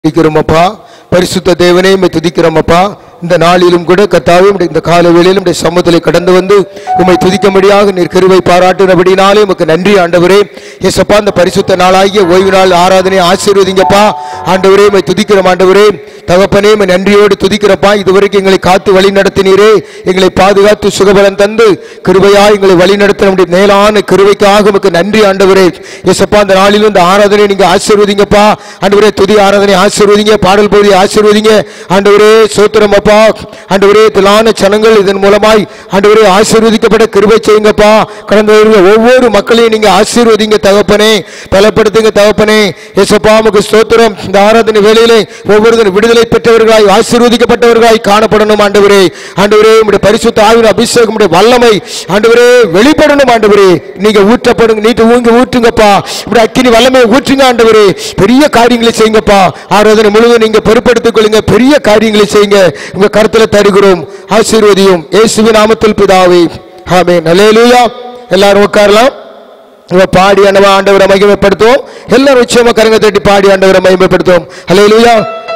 துதிக்கிறோமப்பா. பரிசுத்த தேவனே உம்மை துதிக்கிறோமப்பா. இந்த நாளிலும் கூட கர்த்தாவே இந்த கால வேளையிலும் உம்முடைய சமூகத்திலே கடந்து வந்து உம்மை துதிக்கும்படியாக நீர் கிருபை பாராட்டினபடினாலே உமக்கு நன்றி ஆண்டவரே. இயேசுப்பா, இந்த பரிசுத்த நாளாகிய ஓய்வு நாள் ஆராதனை ஆசீர்வதிங்கப்பா. ஆண்டவரே உம்மை துதிக்கிறோம் ஆண்டவரே. தகப்பனே உம்மை நன்றியோடு துதிக்கிறப்பா. இதுவரைக்கும் எங்களை காத்து வழி நடத்தினீரே, எங்களை பாதுகாத்து சுகபலன் தந்து கிருபையா எங்களை வழி நடத்த நம்முடைய மேலான கிருபைக்காக உமக்கு நன்றி ஆண்டவரே. இயேசுப்பா, இந்த நாளிலும் இந்த ஆராதனை நீங்க ஆசீர்வதிங்கப்பா. ஆண்டவரே, துதி ஆராதனை ஆசீர்வதிங்க, பாடல் பகுதி ஆசீர்வதிங்க ஆண்டவரே. சோத்திரம் அப்பா. ஆண்டவரே, திலான ஜனங்கள் இதன் மூலமாய் ஆண்டவரே ஆசீர்வதிக்கப்பட கிருபை செய்யுங்கப்பா. கடந்து வருகிற ஒவ்வொரு மக்களையும் நீங்க ஆசீர்வதிங்க தகப்பனே, பலப்படுத்துங்க தகப்பனே. இயேசுப்பா, உமக்கு ஸ்தோத்திரம். இந்த ஆராதனை வேளையிலே ஒவ்வொருவரும் விடுதலை பெற்றவர்களாய் ஆசீர்வதிக்கப்பட்டவர்களாய் காணப்படணும் ஆண்டவரே. ஆண்டவரே, உம்முடைய பரிசுத்த ஆவியின் அபிஷேகம், உம்முடைய வல்லமை ஆண்டவரே வெளிப்படணும் ஆண்டவரே. நீங்க ஊற்றப்படுங்க, நீட்டு ஊற்றுங்கப்பா. உம்முடைய அக்கினி வல்லமை ஊற்றுங்க ஆண்டவரே. பெரிய காரியங்களை செய்யுங்கப்பா. ஆராதனை முழுவதும் நீங்க பொறுப்படுத்திக் கொள்ளுங்க. பெரிய காரியங்களை செய்யுங்க. உங்க கருத்துல தருகிறோம். ஆசீர்வதியும் இயேசுவின் நாமத்தில் பிதாவே, ஆமென். அல்லேலூயா. எல்லாரும் உட்காரலாம். பாடி ஆண்டவரை மகிமைப்படுத்துவோம். எல்லாரும் நிச்சயமா கரங்க தட்டி பாடி ஆண்டவரை மகிமைப்படுத்துவோம். அல்லேலூயா.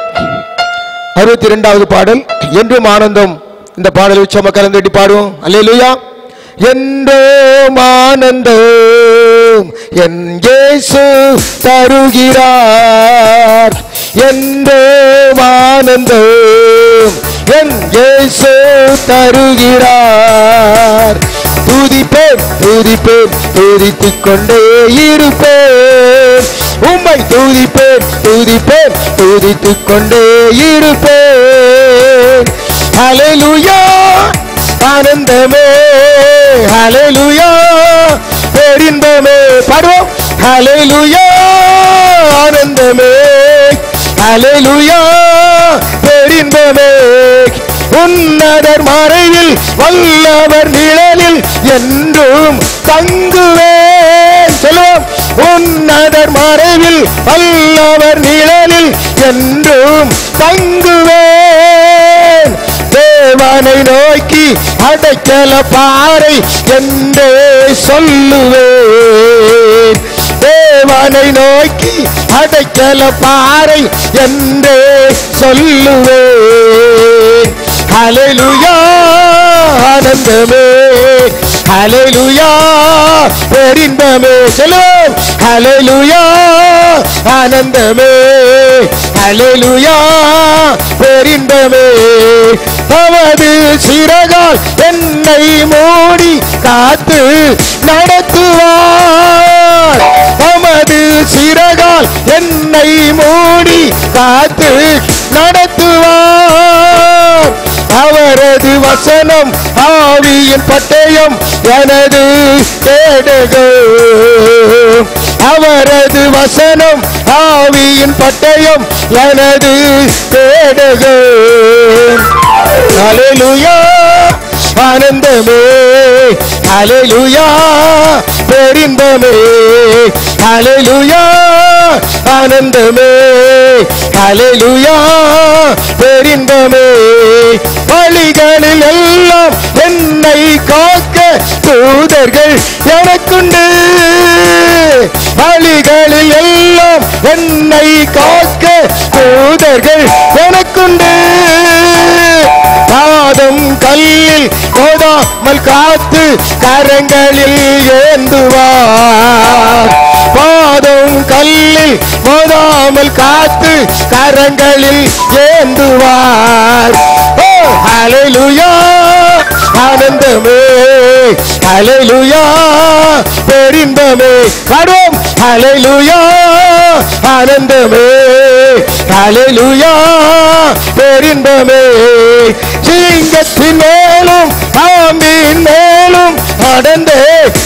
62வது பாடல், என்றும் ஆனந்தம். இந்த பாடல் நிச்சயமா கரங்க தட்டி பாடுவோம். அல்லேலூயா. என்றும் ஆனந்தம் என் இயேசு தருகிறார். என்றும் ஆனந்தம் என் இயேசு தருகிறார். துதிப்பேன் துதிப்பேன் துதித்துக் கொண்டே இருப்பேன். உம்மை துதிப்பேன் துதிப்பேன் துதித்துக் கொண்டே இருப்பேன். ஹல்லேலூயா. ஆனந்தமே ஹல்லேலூயா. பேரின்பமே பாடுவோம். ஹல்லேலூயா. ஆனந்தமே ஹல்லேலூயா. பேரின்பமே. உன்னதர் மறைவில் வல்லவர் நிழலில் என்றும் தங்குவேன். சொல்லுவோம். உன்னதர் மறைவில் வல்லவர் நிழலில் என்றும் தங்குவேன். தேவனை நோக்கி அடைக்கல பாறை என்றே சொல்லுவேன். தேவனை நோக்கி அடைக்கல பாறை என்றே சொல்லுவேன். ஹல்லேலூயா. ஆனந்தமே ஹல்லேலூயா. பேரின்பமே. சொல்லுவோம். ஹல்லேலூயா. ஆனந்தமே ஹல்லேலூயா. பேரின்பமே. தமது சிறகால் என்னை மூடி காத்து நடத்துவார். தமது சிறகால் என்னை மூடி காத்து நடத்துவார். அவரது வசனம் ஆவியின் பட்டயம் எனது கேடகம். அவரது வசனம் ஆவியின் பட்டயம் எனது கேடகம். ஹல்லேலூயா. ஆனந்தமே ஹல்லேலூயா. பேரின்பமே ஹல்லேலூயா. ஆனந்தமே ஹல்லேலூயா. பேரின்பமே. வழிகளில் எல்லாம் என்னை காக்க தூதர்கள் எனக்குண்டு. வழிகளில் எல்லாம் என்னை காக்க தூதர்கள் எனக்குண்டு. பாதம் கல்லில் போதாமல் காத்து கரங்களில் ஏந்துவார். பாதம் கல்லில் போதாமல் காத்து கரங்களில் ஏந்துவார். ஓ ஹல்லேலூயா. ஆனந்தமே ஹல்லேலூயா. பேரின்பமே. பாடுவோம். ஹல்லேலூயா. ஆனந்தமே ஹல்லேலூயா. பேரின்பமே. சிங்கத்தின் மேலும் பாம்பின் மேலும் நடந்தே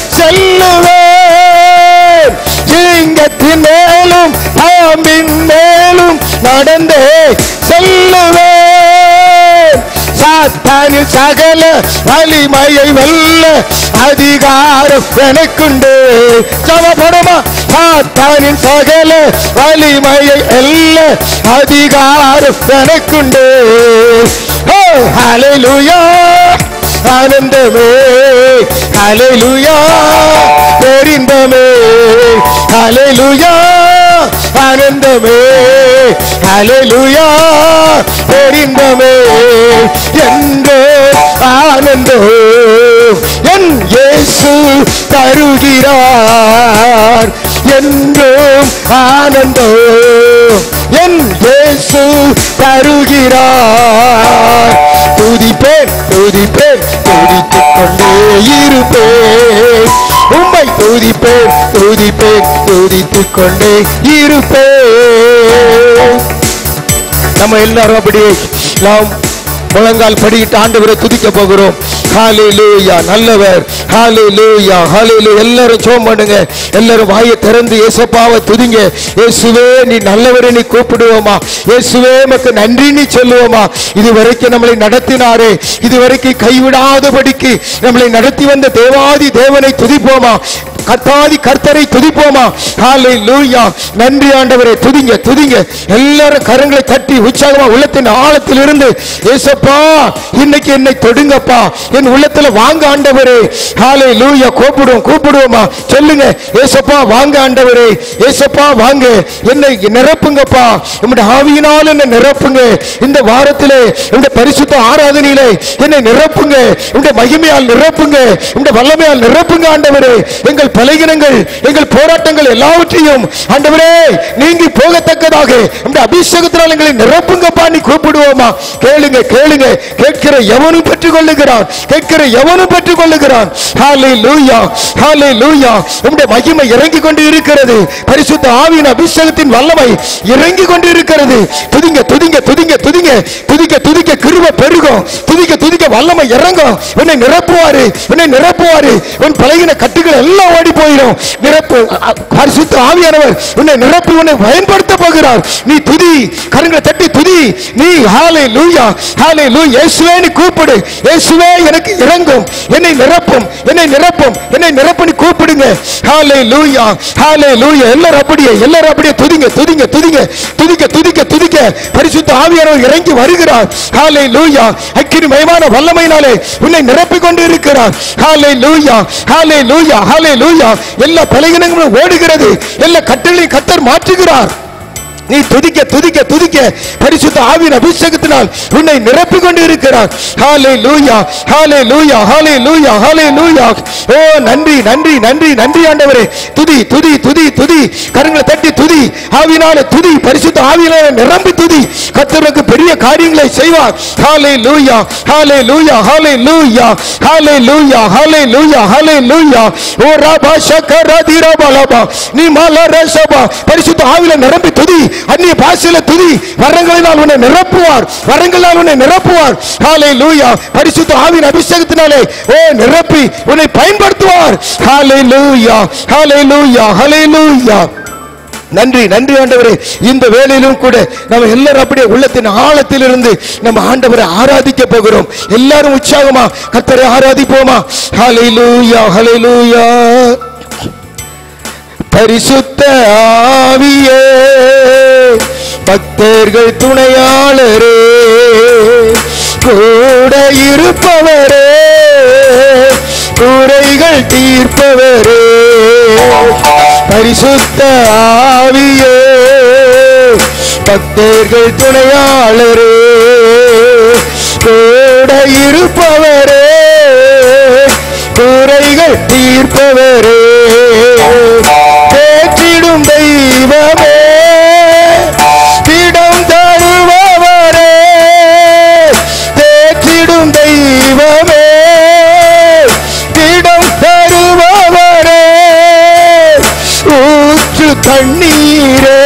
செல்லுவேன். சிங்கத்தின் மேலும் பாம்பின் மேலும் நடந்தே செல்லுவேன். சாத்தானின் சகல வலிமையை வெல்ல அதிகாரம் எனக்குண்டு. சமபடுமா. சாத்தானின் சகல வலிமையை வெல்ல அதிகாரம் எனக்குண்டு. ஓ ஹல்லேலூயா. ஆனந்தமே ஹல்லேலூயா. பேரின்பமே ஹல்லேலூயா. ஆனந்தமே ஹல்லேலூயா பேரின்பமே என்றோ ஆனந்தம் என் இயேசு தருகிறார் என்றும் ஆனந்தம் என் இயேசு தருகிறார் துதிப்பேன் துதிப்பேன் துதித்துக் கொண்டே இருப்பேன் உம்மை துதிப்பேன் துதிப்பேன் துதித்துக் கொண்டே இருப்பேன். நம்ம எல்லாரும் அப்படியே நாம் முழங்கால் படியிட்டு ஆண்டவரை துதிக்க போகிறோம். ஹல்லேலூயா நல்லவர், ஹல்லேலூயா ஹல்லேலூயா. எல்லாரும் ஜெபம் பண்ணுங்க, எல்லாரும் வாயை திறந்து இயேசுவாவை துதிங்க. இயேசுவே நீ நல்லவரை நீ கூப்பிடுவோமா, இயேசுவே உமக்கு நன்றி நீ சொல்லுவோமா. இதுவரைக்கும் நம்மளை நடத்தினாரே, இதுவரைக்கும் கைவிடாதபடிக்கு நம்மளை நடத்தி வந்த தேவாதி தேவனை துதிப்போமா, கர்த்தாதி கர்த்தரை துதிப்போமா. ஹல்லேலூயா நன்றி ஆண்டவரே. துதிங்க துதிங்க எல்லாரும் கரங்களை தட்டி உற்சாகமா உள்ளத்தின் ஆழத்தில் இருந்து இயேசுப்பா இன்னைக்கு என்னை தொடுங்கப்பா, என் உள்ளத்துல வாங்க ஆண்டவரே. ஹல்லேலூயா கூப்பிடுவோம் கூப்பிடுவோமா, சொல்லுங்க இயேசுப்பா வாங்க ஆண்டவரே, இயேசுப்பா வாங்க என்னை நிரப்புங்கப்பா, உம்முடைய ஆவியினால் என்னை நிரப்புங்க. இந்த வாரத்திலே இந்த பரிசுத்த ஆராதனையிலே என்னை நிரப்புங்க, உம்முடைய மகிமையால் நிரப்புங்க, உம்முடைய வல்லமையால் நிரப்புங்க ஆண்டவரே. எங்கள் பலகீனங்கள் எங்கள் போராட்டங்கள் எல்லாவற்றையும் ஆண்டவரே நீங்கி போகத்தக்கதாக உம்முடைய அபிஷேகத்தினால் எங்களை நிரப்புங்கப்பா நீ கூப்பிடுவோமா. கேளுங்க கேளுங்க, கேட்கிற எவனும் பெற்றுக் கொள்ளுகிறான், கேட்கிற எவனும் பெற்றுக் கொள்ளுகிறான். ஹல்லேலூயா ஹல்லேலூயா. உம்முடைய மகிமை இறங்கி கொண்டு இருக்கிறது, பரிசுத்த ஆவியின் அபிஷேகத்தின் வல்லமை இறங்கி கொண்டு இருக்கிறது. துதிங்க துதிங்க துதிங்க துதிங்க துதிக்க துதிக்க கிருபை பெருகும், துதிக்க துதிக்க வல்லமை இறங்கும். உன்னை நிரப்புவாரு உன்னை நிரப்புவாரு, உன் பலகீன கட்டுகள் எல்லாம் ஓடி போயிடும். நிரப்பு பரிசுத்த ஆவியானவர் உன்னை நிரப்பி உன்னை பயன்படுத்த போகிறார். நீ துதி, கரங்களை தட்டி துதி நீ. ஹல்லேலூயா ஹல்லேலூயா. இயேசுவே நீ கூப்பிடு, இயேசுவே எனக்கு இறங்கும், என்னை நிரப்பும் என்னை நிரப்பும் என்னை நிரப்பி கூப்பிடுங்க. ஹல்லேலூயா ஹல்லேலூயா. எல்லாரும் அப்படியே துதிங்க துதிங்க துதிங்க துதிக்க துதிக்க துதிக்க பரிசுத்த ஆவியானவர் இறங்கி வருகிறார். ஹல்லேலூயா. அக்கினிமயமான வல்லமையினாலே உன்னை நிரப்பிக் கொண்டு இருக்கிறார். ஹல்லேலூயா ஹல்லேலூயா ஹல்லேலூயா. எல்லா பலகீனங்களும் ஓடுகிறது, எல்லா கட்டளையும் கர்த்தர் மாற்றுகிறார். நீ துதிக்க துதிக்க துதிக்க பரிசுத்த ஆவியின் அபிஷேகத்தினால் உன்னை நிரப்பிக் கொண்டு இருக்கிறார். ஹல்லேலூயா ஹல்லேலூயா ஹல்லேலூயா ஹல்லேலூயா. ஓ நன்றி நன்றி நன்றி நன்றி ஆண்டவரே. துதி துதி துதி துதி, கரங்களை தட்டி துதி, ஆவியினாலே துதி, பரிசுத்த ஆவியினாலே நிரம்பி துதி. கர்த்தருக்கு பெரிய காரியங்களை செய்வார். ஹல்லேலூயா ஹல்லேலூயா ஹல்லேலூயா ஹல்லேலூயா ஹல்லேலூயா ஹல்லேலூயா. ஓ ரபா ஷக்கர திரபலபா நீ மலரசபா. பரிசுத்த ஆவியிலே நிரம்பி துதி, அந்நிய பாஷையில துதி. வரங்களினால் உன்னை நிரப்புவார், வரங்களால் உன்னை நிரப்புவார். ஹல்லேலூயா. பரிசுத்த ஆவியின் அபிஷேகத்தினாலே ஓ நிரப்பி உன்னை பயன்படுத்துவார். ஹல்லேலூயா ஹல்லேலூயா ஹல்லேலூயா. நன்றி நன்றி ஆண்டவரே. இந்த வேளையிலும் கூட நம்ம எல்லாரும் அப்படியே உள்ளத்தின் ஆழத்தில் இருந்து நம்ம ஆண்டவரை ஆராதிக்க போகிறோம். எல்லாரும் உற்சாகமா கர்த்தரை ஆராதிப்போமா. ஹல்லேலூயா ஹல்லேலூயா. பரிசுத்த ஆவியே பக்தர்கள் துணையாளரே, கூட இருப்பவரே, குறைகள் தீர்ப்பவரே. பரிசுத்த ஆவியே பக்தர்கள் துணையாளரே, கூட இருப்பவரே, குறைகள் தீர்ப்பவரே. தேற்றிடும் தெய்வமே, இடம் தருபவரே, தேற்றிடும் தெய்வமே, இடம் தருபவரே. ஊற்று தண்ணீரே,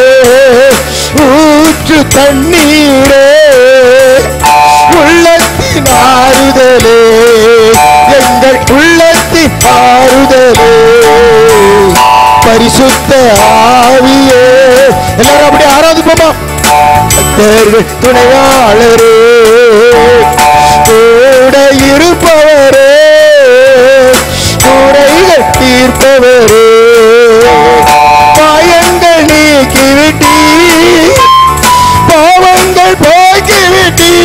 ஊற்று தண்ணீரே, உள்ளத்தின் ஆறுதலே, எங்கள் உள்ளத்தின் ஆறுதலே. பரிசுத்த ஆவியே. எல்லாரும் அப்படியே ஆராதிப்போமா. கர்த்தர்கள் துணையாளரே, கூட இருப்பவரே, குறைகள் தீர்ப்பவரே. பாயங்கள் நீக்கிவிட்டி, பாவங்கள் போக்கிவிட்டி,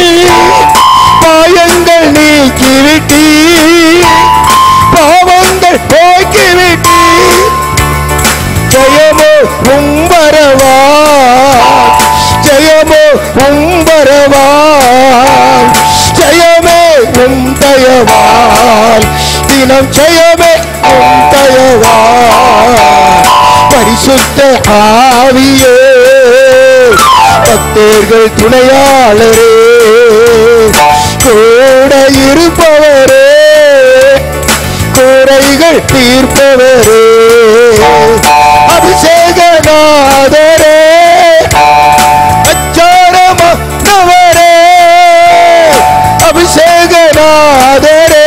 பாயங்கள் நீக்கிவிட்டி, பாவங்கள் போக்கிவிட்டி. ஜெயமோ உம்பரவா தயவால் தினம் ஜெயமே உம் தயவால் பரிசுத்த ஆவியே பக்தர்கள் துணையாளரே கூட இருப்பவரே குறைகள் தீர்ப்பவரே அபிஷேகநாதரே அச்சாரமானவரே அபிஷேகநாதரே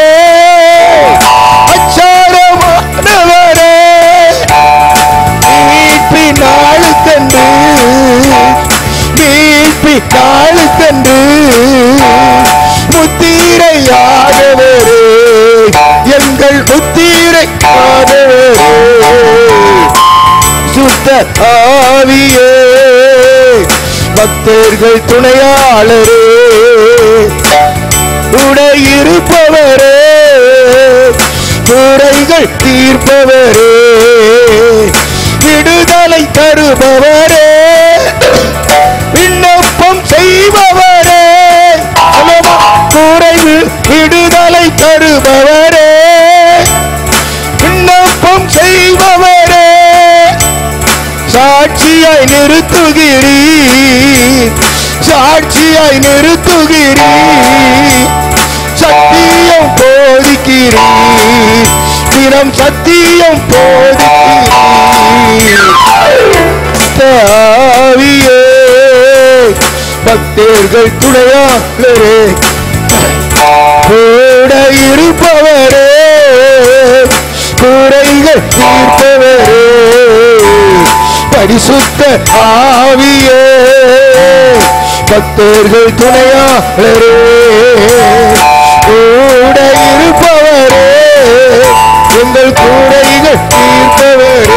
அச்சாரமானவரே மீட்பி நாளுக்கன்று மீட்பி நாளுக்கன்று முத்திரையானவரே எங்கள் முத்திரையானவரே சுத்த ஆவியே பக்தர்கள் துணையாளரே உடையிருப்பவரே குறைகள் தீர்ப்பவரே விடுதலை தருபவரே விண்ணப்பம் செய்பவரே குறைவு விடுதலை தருபவரே விண்ணப்பம் செய்பவரே சாட்சியாய் நிறுத்துகிறீர் சாட்சியாய் நிறுத்துகிறீர் சத்தியம் போதிக்கிறீர் தினம் சத்தியம் போதிக்கிறீர் ஆவியே பக்தர்கள் துணையாளரே கூட இருப்பவரே குறைகள் தீர்ப்பவரே பரிசுத்த ஆவியே பக்தர்கள் துணையாளரே கூட இருப்பவரே எங்கள் குறைகள் தீர்ப்பவரே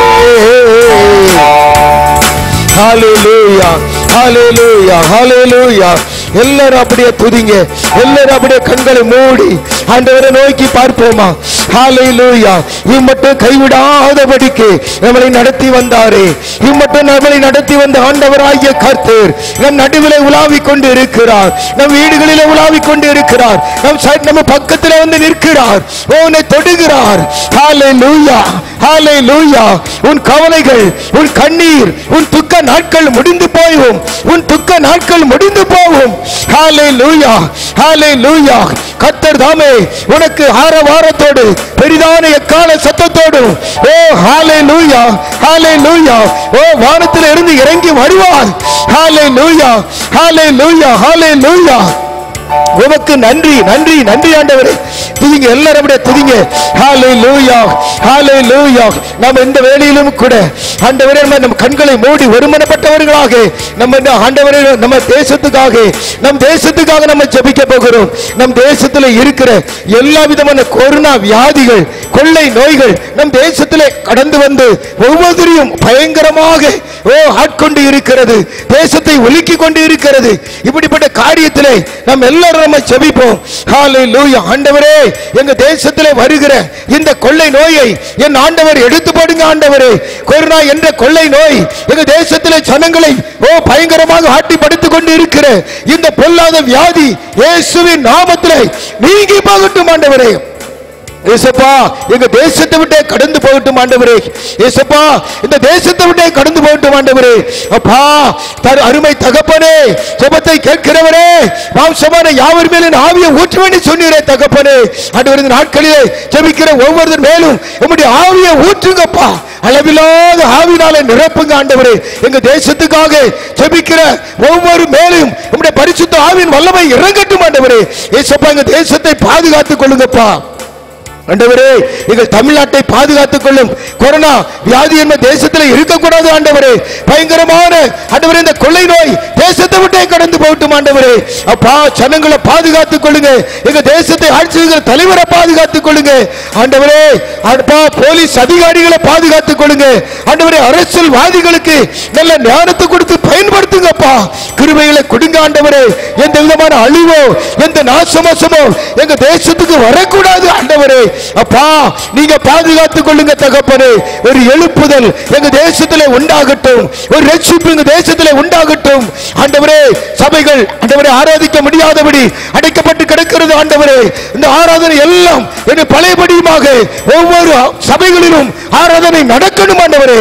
ஹல்லேலூயா ஹல்லேலூயா ஹல்லேலூயா எல்லாரும் அப்படியே துதிங்க எல்லாரும் அப்படியே கண்களை மூடி ஆண்டவரை நோக்கி பார்ப்போமா ஹல்லேலூயா இம்மட்டும் கைவிடாதபடிக்கு நம்மளை நடத்தி வந்தாரே இம்மட்டும் நம்மளை நடத்தி வந்த ஆண்டவராகிய கர்த்தர் நம் நடுவிலே உலாவிக் கொண்டு இருக்கிறார் நம் வீடுகளிலே உலாவிக் கொண்டு இருக்கிறார் நம்ம பக்கத்தில் வந்து நிற்கிறார் உன்னை தொடுகிறார் ஹல்லேலூயா ஹல்லேலூயா உன் கவலைகள் உன் கண்ணீர் உன் துக்க நாட்கள் முடிந்து போகும் உன் துக்க நாட்கள் முடிந்து போகும் ஹல்லேலூயா ஹல்லேலூயா கர்த்தர் தாமே உனக்கு ஆரவாரத்தோடு பெரிதான எக்கால சத்தத்தோடு ஓ ஹல்லேலூயா ஹல்லேலூயா ஓ வானத்தில் இருந்து இறங்கி வருவார் ஹல்லேலூயா ஹல்லேலூயா ஹல்லேலூயா உமக்கு நன்றி நன்றி நன்றி ஆண்டவரே துதிங்க எல்லாரும் அப்படியே துதிங்க ஹல்லேலூயா ஹல்லேலூயா நாம் இந்த வேளையிலும் கூட ஆண்டவரே நம்ம கண்களை மூடி ஒருமனப்பட்டவர்களாக நம்ம ஆண்டவரே நம்ம தேசத்துக்காக நம்ம ஜெபிக்க போகிறோம் நம் தேசத்தில் இருக்கிற எல்லா விதமான கொரோனா வியாதிகள் கொள்ளை நோய்கள் நம் தேசத்திலே கடந்து வந்து ஒவ்வொருவரையும் பயங்கரமாக ஆட்கொண்டு இருக்கிறது தேசத்தை ஒலிக்கிக் கொண்டு இருக்கிறது இப்படிப்பட்ட காரியத்திலே நாம் எல்லாரும் நம்ம ஜெபிப்போம் ஹல்லேலூயா ஆண்டவரே எங்க தேசத்திலே வருகிற இந்த கொள்ளை நோயை என் ஆண்டவர் எடுத்து போடுங்க ஆண்டவரே கொரோனா என்ற கொள்ளை நோய் எங்க தேசத்திலே ஜனங்களை பயங்கரமாக ஆட்டி படுத்துக் கொண்டு இருக்கிற இந்த பொல்லாத வியாதி இயேசுவின் நாமத்திலே நீங்கி போகட்டும் ஆண்டவரே ஏசப்பா எங்க தேசத்தை விட்டே கடந்து போகட்டும் ஆண்டவரே ஏசப்பா இந்த தேசத்தை விட்டே கடந்து போகட்டும் ஆண்டவரே அப்பா அருமை தகப்பனே ஜெபத்தை கேட்கிறவரே மாம்சமான யாவர் மேலும் ஆவியை ஊற்ற வேண்டி சொன்னீரே தகப்பனே ஆண்டவரே இந்த நாட்களிலே ஜெபிக்கிற ஒவ்வொருவர் மேலும் உம்முடைய ஆவியை ஊற்றுங்கப்பா அளவில்லாத ஆவினாலே நிரப்புங்க ஆண்டவரே எங்க தேசத்துக்காக ஜெபிக்கிற ஒவ்வொரு மேலும் உம்முடைய பரிசுத்த ஆவியின் வல்லமை இறங்கட்டும் ஆண்டவரே ஏசப்பா எங்க தேசத்தை பாதுகாத்துக் கொள்ளுங்கப்பா ஆண்டவரே எங்கள் தமிழ்நாட்டை பாதுகாத்துக் கொள்ளும் கொரோனா வியாதி என்பது தேசத்தில் இருக்கக்கூடாது ஆண்டவரே பயங்கரமான ஆண்டவரே இந்த கொள்ளை நோய் தேசத்தை விட்டே கடந்து போகட்டும் ஆண்டவரே அப்பா ஜனங்களை பாதுகாத்துக் கொள்ளுங்க எங்க தேசத்தை ஆட்சி செய்கிற தலைவரை பாதுகாத்துக் கொள்ளுங்க ஆண்டவரே அப்பா போலீஸ் அதிகாரிகளை பாதுகாத்துக் கொள்ளுங்க ஆண்டவரே அரசியல்வாதிகளுக்கு நல்ல ஞானத்தை கொடுத்து பயன்படுத்துங்கப்பா கிருபைகளை கொடுங்க ஆண்டவரே எந்த விதமான அழிவோ எந்த நாசமோசமோ எங்க தேசத்துக்கு வரக்கூடாது ஆண்டவரே அப்பா நீங்க பாதுகாத்துக் கொள்ளுங்க தகப்பனே ஒரு எழுப்புதல் எங்க தேசத்திலே உண்டாகட்டும் ஒரு ரட்சிப்பு எங்க தேசத்திலே உண்டாகட்டும் ஆண்டவரே சபைகள் ஆண்டவரை ஆராதிக்க முடியாதபடி அடைக்கப்பட்டு கிடக்கிறது ஆண்டவரே. இந்த ஆராதனை எல்லாம் பழையபடியுமாக ஒவ்வொரு சபைகளிலும் ஆராதனை நடக்கணும் ஆண்டவரே.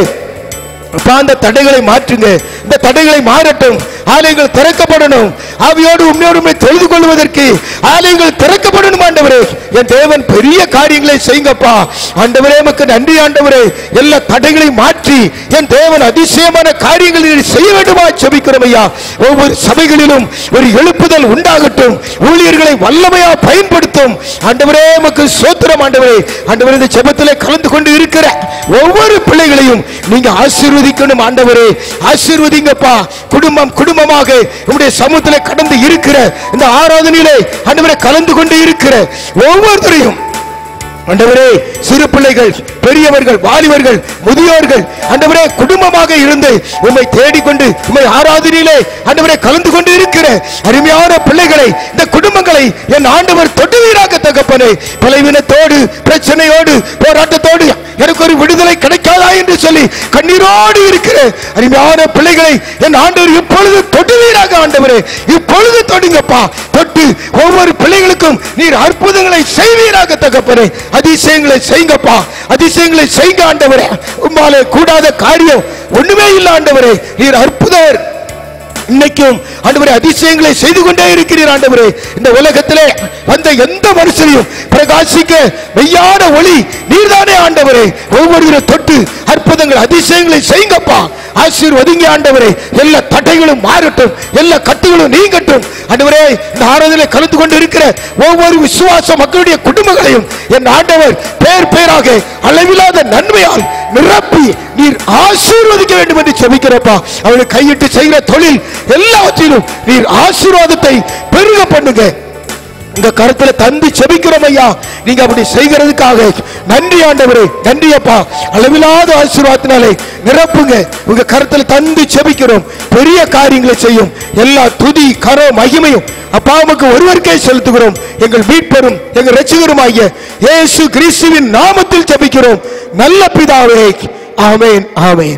அந்த தடைகளை மாற்றுங்க, இந்த தடைகளை மாறட்டும். ஆலயங்கள் திறக்கப்படணும். ஆவியோடு உண்மையோடு தொழுது கொள்வதற்கு ஆலயங்கள் திறக்கப்படணும் ஆண்டவரே. என் தேவன் பெரிய காரியங்களை செய்யுங்கப்பா ஆண்டவரே. நமக்கு நன்றி ஆண்டவரே. எல்லா தடைகளையும் மாற்றி என் தேவன் அதிசயமான காரியங்களை செய்ய வேண்டுமா ஜெபிக்கிறோம் ஐயா. ஒவ்வொரு சபைகளிலும் ஒரு எழுப்புதல் உண்டாகட்டும். ஊழியர்களை வல்லமையா பயன்படுத்தும் ஆண்டவரே. நமக்கு ஸ்தோத்திரம் ஆண்டவரே. ஆண்டவரே, இந்த ஜெபத்திலே கலந்து கொண்டு இருக்கிற ஒவ்வொரு பிள்ளைகளையும் நீங்க ஆசீர்வதிக்கணும் ஆண்டவரே. ஆசீர்வதிங்கப்பா. குடும்பம் குடும்பமாக உங்களுடைய சமூகத்திலே கடந்து இருக்கிற இந்த ஆராதனையிலே ஆண்டவரே கலந்து கொண்டு இருக்கிற ஒவ்வொருத்தரையும் ஆண்டவரே, சிறு பிள்ளைகள், பெரியவர்கள், வாலிபர்கள், முதியோர்கள் ஆண்டவரே குடும்பமாக இருந்து உம்மை தேடிக்கொண்டு உம்மை ஆராதனையிலே ஆண்டவரே கலந்து கொண்டு இருக்கிற அருமையான பிள்ளைகளை, இந்த குடும்பங்களை என் ஆண்டவர் தொடுவீராக தகப்பனே. பலவீனத்தோடு, பிரச்சனையோடு, போராட்டத்தோடு எனக்கு ஒரு விடுதலை கிடைக்காதா என்று சொல்லி கண்ணீரோடு இருக்கிற அருமையான பிள்ளைகளை என் ஆண்டவர் இப்பொழுது தொடுவீராக ஆண்டவரே. இப்பொழுது தொடுங்கப்பா. தொட்டு ஒவ்வொரு பிள்ளைகளுக்கும் நீர் அற்புதங்களை செய்வீராக தகப்பனே. அதிசயங்களை செய்யுங்கப்பா. அதிசயங்களை செய்யுங்க ஆண்டவரே. உம்மாலே கூடாத காரியம் ஒண்ணுமே இல்லை ஆண்டவரே. நீர் அற்புதர். இன்னைக்கும் ஆண்டவரே அதிசயங்களை செய்து கொண்டே இருக்கிறீர் ஆண்டவரே. இந்த உலகத்திலே வந்த எந்த மனுஷனையும் பிரகாசிக்க மெய்யான ஒளி நீர்தானே ஆண்டவரே. ஒவ்வொருவரும் தொட்டு அற்புதங்கள் அதிசயங்களை செய்யுங்கப்பா. ஆசீர்வதிங்க ஆண்டவரே. எல்லா தடைகளும் மாறட்டும், எல்லா கட்டுகளும் நீங்கட்டும் ஆண்டவரே. இந்த ஆராதனையில் கலந்து கொண்டு இருக்கிற ஒவ்வொரு விசுவாச மக்களுடைய குடும்பங்களையும் என் ஆண்டவர் பேர் பேராக அளவில்லாத நன்மையால் நிரப்பி நீர் ஆசீர்வதிக்க வேண்டும் என்று ஜெபிக்கிறப்பா. அவளுக்கு கையிட்டு செய்கிற தொழில் எல்லாவற்றிலும் நீர் ஆசீர்வாதத்தை பெருக பண்ணுங்க. இந்த கருத்துல தந்து ஜெபிக்கிறோம் ஐயா. நீங்க அப்படி செய்கிறதுக்காக நன்றி ஆண்டவரே. நன்றி அப்பா. அளவில்லாத ஆசீர்வாதத்தினாலே நிரப்புங்க. உங்க கருத்துல தந்து ஜெபிக்கிறோம். பெரிய காரியங்களை செய்யும். எல்லா துதி கரோ மகிமையும் அப்பா உமக்கு ஒருவருக்கே செலுத்துகிறோம். எங்கள் மீட்பரும் எங்கள் இரட்சகரும் ஆகிய இயேசு கிறிஸ்துவின் நாமத்தில் ஜெபிக்கிறோம் நல்ல பிதாவே. Amen, amen.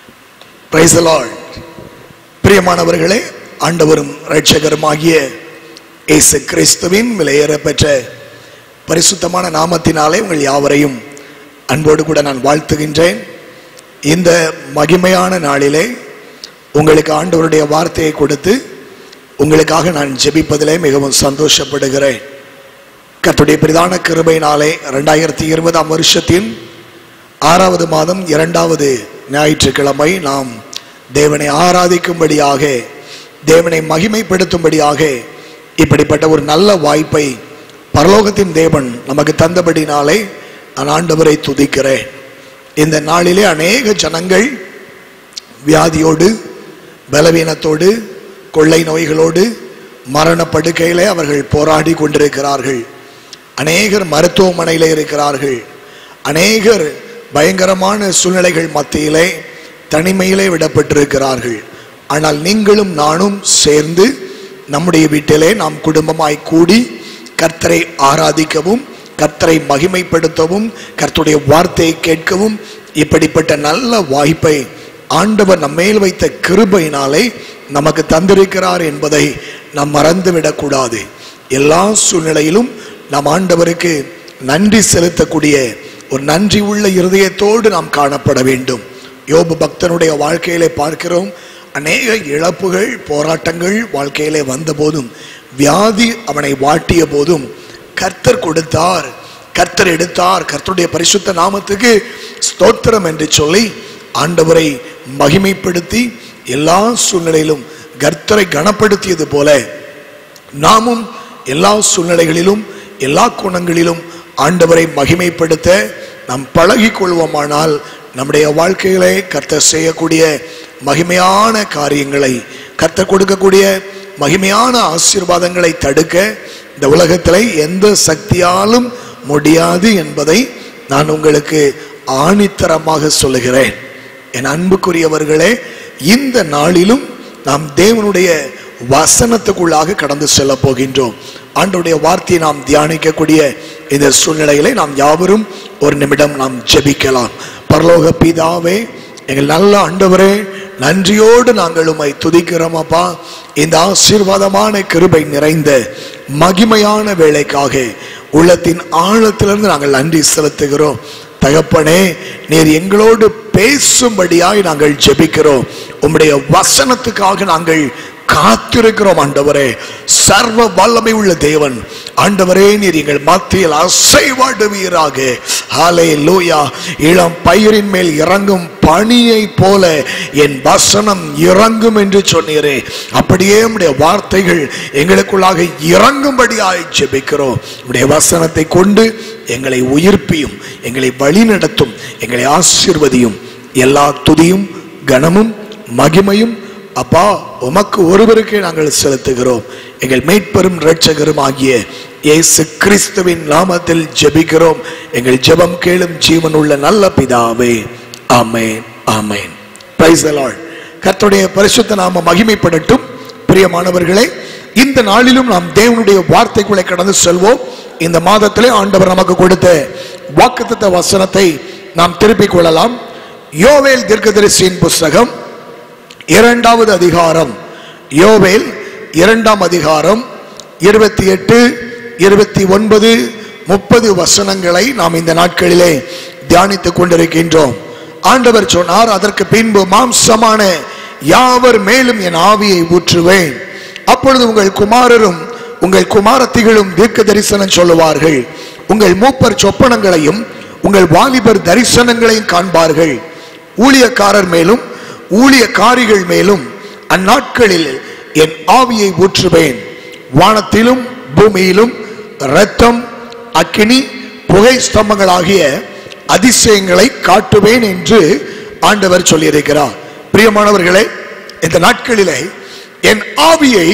Praise the lord. பிரியமானவர்களே, ஆண்டவரும் இரட்சகருமாகிய இயேசு கிறிஸ்துவின் விலையேற பெற்ற பரிசுத்தமான நாமத்தினாலே உங்கள் யாவரையும் அன்போடு கூட நான் வாழ்த்துகின்றேன். இந்த மகிமையான நாளிலே உங்களுக்கு ஆண்டவருடைய வார்த்தையை கொடுத்து உங்களுக்காக நான் ஜெபிப்பதிலே மிகவும் சந்தோஷப்படுகிறேன். கர்த்தருடைய பிரதான கிருபையினாலே 2020 வருஷத்தின் 6வது மாதம் 2வது ஞாயிற்றுக்கிழமை நாம் தேவனை ஆராதிக்கும்படியாக, தேவனை மகிமைப்படுத்தும்படியாக இப்படிப்பட்ட ஒரு நல்ல வாய்ப்பை பரலோகத்தின் தேவன் நமக்கு தந்தபடினாலே நான் ஆண்டவரை துதிக்கிறேன். இந்த நாளிலே அநேக ஜனங்கள் வியாதியோடு, பலவீனத்தோடு, கொள்ளை நோய்களோடு, மரண படுக்கையிலே அவர்கள் போராடி கொண்டிருக்கிறார்கள். அநேகர் மருத்துவமனையில் இருக்கிறார்கள். அநேகர் பயங்கரமான சூழ்நிலைகள் மத்தியிலே தனிமையிலே விடப்பட்டிருக்கிறார்கள். ஆனால் நீங்களும் நானும் சேர்ந்து நம்முடைய வீட்டிலே நாம் குடும்பமாய் கூடி கர்த்தரை ஆராதிக்கவும், கர்த்தரை மகிமைப்படுத்தவும், கர்த்தருடைய வார்த்தையை கேட்கவும் இப்படிப்பட்ட நல்ல வாய்ப்பை ஆண்டவர் நம்மேல் வைத்த கிருபையினாலே நமக்கு தந்திருக்கிறார் என்பதை நாம் மறந்துவிடக்கூடாது. எல்லா சூழ்நிலையிலும் நாம் ஆண்டவருக்கு நன்றி செலுத்தக்கூடிய ஒரு நன்றி உள்ள இருதயத்தோடு நாம் காணப்பட வேண்டும். யோபு பக்தனுடைய வாழ்க்கையிலே பார்க்கிறோம். அநேக இழப்புகள், போராட்டங்கள் வாழ்க்கையிலே வந்த போதும், வியாதி அவனை வாட்டிய போதும் கர்த்தர் கொடுத்தார், கர்த்தர் எடுத்தார், கர்த்தருடைய பரிசுத்த நாமத்துக்கு ஸ்தோத்திரம் என்று சொல்லி ஆண்டவரை மகிமைப்படுத்தி எல்லா சூழ்நிலையிலும் கர்த்தரை கனப்படுத்தியது போல நாமும் எல்லா சூழ்நிலைகளிலும் எல்லா கோணங்களிலும் ஆண்டவரை மகிமைப்படுத்த நாம் பழகி கொள்வோமானால் நம்முடைய வாழ்க்கையிலே கர்த்தர் செய்யக்கூடிய மகிமையான காரியங்களை, கர்த்தர் கொடுக்கக்கூடிய மகிமையான ஆசீர்வாதங்களை தடுக்க இந்த உலகத்திலே எந்த சக்தியாலும் முடியாது என்பதை நான் உங்களுக்கு ஆணித்தரமாக சொல்லுகிறேன். என் அன்புக்குரியவர்களே, இந்த நாளிலும் நாம் தேவனுடைய வசனத்துக்குள்ளாக கடந்து செல்ல போகின்றோம். ஆண்டவருடைய வார்த்தையை நாம் தியானிக்கக்கூடிய இந்த சூழ்நிலையிலே நாம் யாவரும் ஒரு நிமிடம் நாம் ஜெபிக்கலாம். பரலோக பிதாவே, எங்கள் நல்ல ஆண்டவரே, நன்றியோடு நாங்கள் உம்மை துதிக்கிறோம் அப்பா. இந்த ஆசீர்வாதமான கிருபை நிறைந்த மகிமையான வேலைக்காக உள்ளத்தின் ஆழத்திலிருந்து நாங்கள் நன்றி செலுத்துகிறோம். தகப்பனே, நீர் எங்களோடு பேசும்படியாய் நாங்கள் ஜெபிக்கிறோம். உம்முடைய வசனத்துக்காக நாங்கள் காத்திருக்கிறோம். ஆண்டவரே, சர்வ வல்லமை உள்ள தேவன், ஆண்டவரே, நீர் எங்கள் மத்தியில் அசைவாடுவீராக. ஹல்லேலூயா. இளம் பயிரின் மேல் இறங்கும் பனியை போல என் வசனம் இறங்கும் என்று சொன்னீரே, அப்படியே உம்முடைய வார்த்தைகள் எங்களுக்குள்ளாக இறங்கும்படியாய் ஜெபிக்கிறோம். உம்முடைய வசனத்தை கொண்டு எங்களை உயிர்ப்பியும், எங்களை வழிநடத்தும், எங்களை ஆசீர்வதியும். எல்லா துதியும் கனமும் மகிமையும் அப்பா உமக்கு ஒருவருக்கே நாங்கள் செலுத்துகிறோம். எங்கள் மீட்பெரும் இரட்சகரும் ஆகிய இயேசு கிறிஸ்துவின் நாமத்தில் ஜெபிக்கிறோம். எங்கள் ஜெபம் கேளும் ஜீவனுள்ள நல்ல பிதாவே. Amen, amen. Praise the lord. கர்த்தருடைய பரிசுத்த நாமம் மகிமைப்படட்டும். பிரியமானவர்களே, இந்த நாளிலும் நாம் தேவனுடைய வார்த்தைக்குள்ளே கடந்து செல்வோம். இந்த மாதத்திலே ஆண்டவர் நமக்கு கொடுத்த வாக்குத்தத்த வசனத்தை நாம் திருப்பிக் கொள்ளலாம். யோவேல் தீர்க்கதரிசியின் புஸ்தகம் 2வது அதிகாரம். யோவேல் 2ஆம் அதிகாரம் 28, 29, 30 வசனங்களை நாம் இந்த நாட்களிலே தியானித்துக் கொண்டிருக்கின்றோம். ஆண்டவர் சொன்னார், அதற்கு பின்பு மாம்சமான யாவர் மேலும் என் ஆவியை ஊற்றுவேன். அப்பொழுது உங்கள் குமாரரும் உங்கள் குமாரத்திகளும் தீர்க்க தரிசனம் சொல்லுவார்கள். உங்கள் மூப்பர் சொப்பனங்களையும் உங்கள் வாலிபர் தரிசனங்களையும் காண்பார்கள். ஊழியக்காரர் மேலும் ஊழியக்காரிகள் மேலும் அந்நாட்களில் என் ஆவியை ஊற்றுவேன். வானத்திலும் பூமியிலும் இரத்தம், அக்கினி, புகை ஸ்தம்பங்களாகிய அதிசயங்களை காட்டுவேன் என்று ஆண்டவர் சொல்லியிருக்கிறார். பிரியமானவர்களே, இந்த நாட்களிலே என் ஆவியை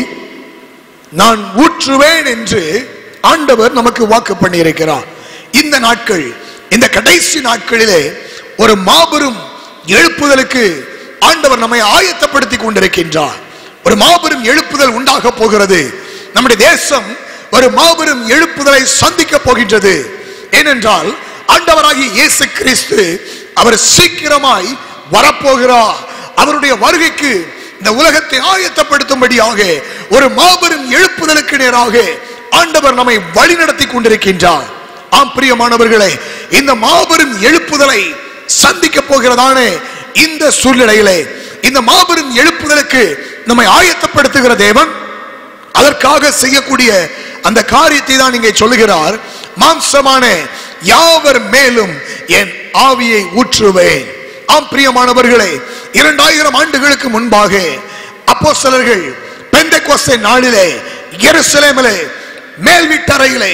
நான் ஊற்றுவேன் என்று ஆண்டவர் நமக்கு வாக்கு பண்ணியிருக்கிறார். இந்த நாட்கள், இந்த கடைசி நாட்களிலே ஒரு மாபெரும் எழுப்புதலுக்கு ஆண்டவர் நம்மை ஆயத்தப்படுத்திக் கொண்டிருக்கின்றார். ஒரு மாபெரும் எழுப்புதல் உண்டாக போகிறது. நம்முடைய தேசம் ஒரு மாபெரும் எழுப்புதலை சந்திக்க போகின்றது. ஏனென்றால் ஆண்டவராகிய இயேசு கிறிஸ்து அவர் சீக்கிரமாய் வரப்போகிறார். அவருடைய வருகைக்கு இந்த உலகத்தை ஆயத்தப்படுத்தும்படியாக ஒரு மாபெரும் எழுப்புதலுக்கு நேராக ஆண்டவர் நம்மை வழிநடத்தி கொண்டிருக்கின்றார். ஆம் பிரியமானவர்களே, இந்த மாபெரும் எழுப்புதலை சந்திக்க போகிறதான இந்த சூழ்நிலையிலே இந்த மாபெரும் எழுப்புதலுக்கு நம்மை ஆயத்தப்படுத்துகிற தேவன் அதற்காக செய்யக்கூடிய அந்த காரியத்தை தான் இங்கே சொல்லுகிறார். மாம்சமான யாவர் மேலும் என் ஆவியை ஊற்றுவேன். ஆம் பிரியமானவர்களே, 2000 ஆண்டுகளுக்கு முன்பாக அப்போஸ்தலர்கள் பெந்தெக்கோஸ்தே நாளிலே எருசலேமிலே மேல் வீட்டறையிலே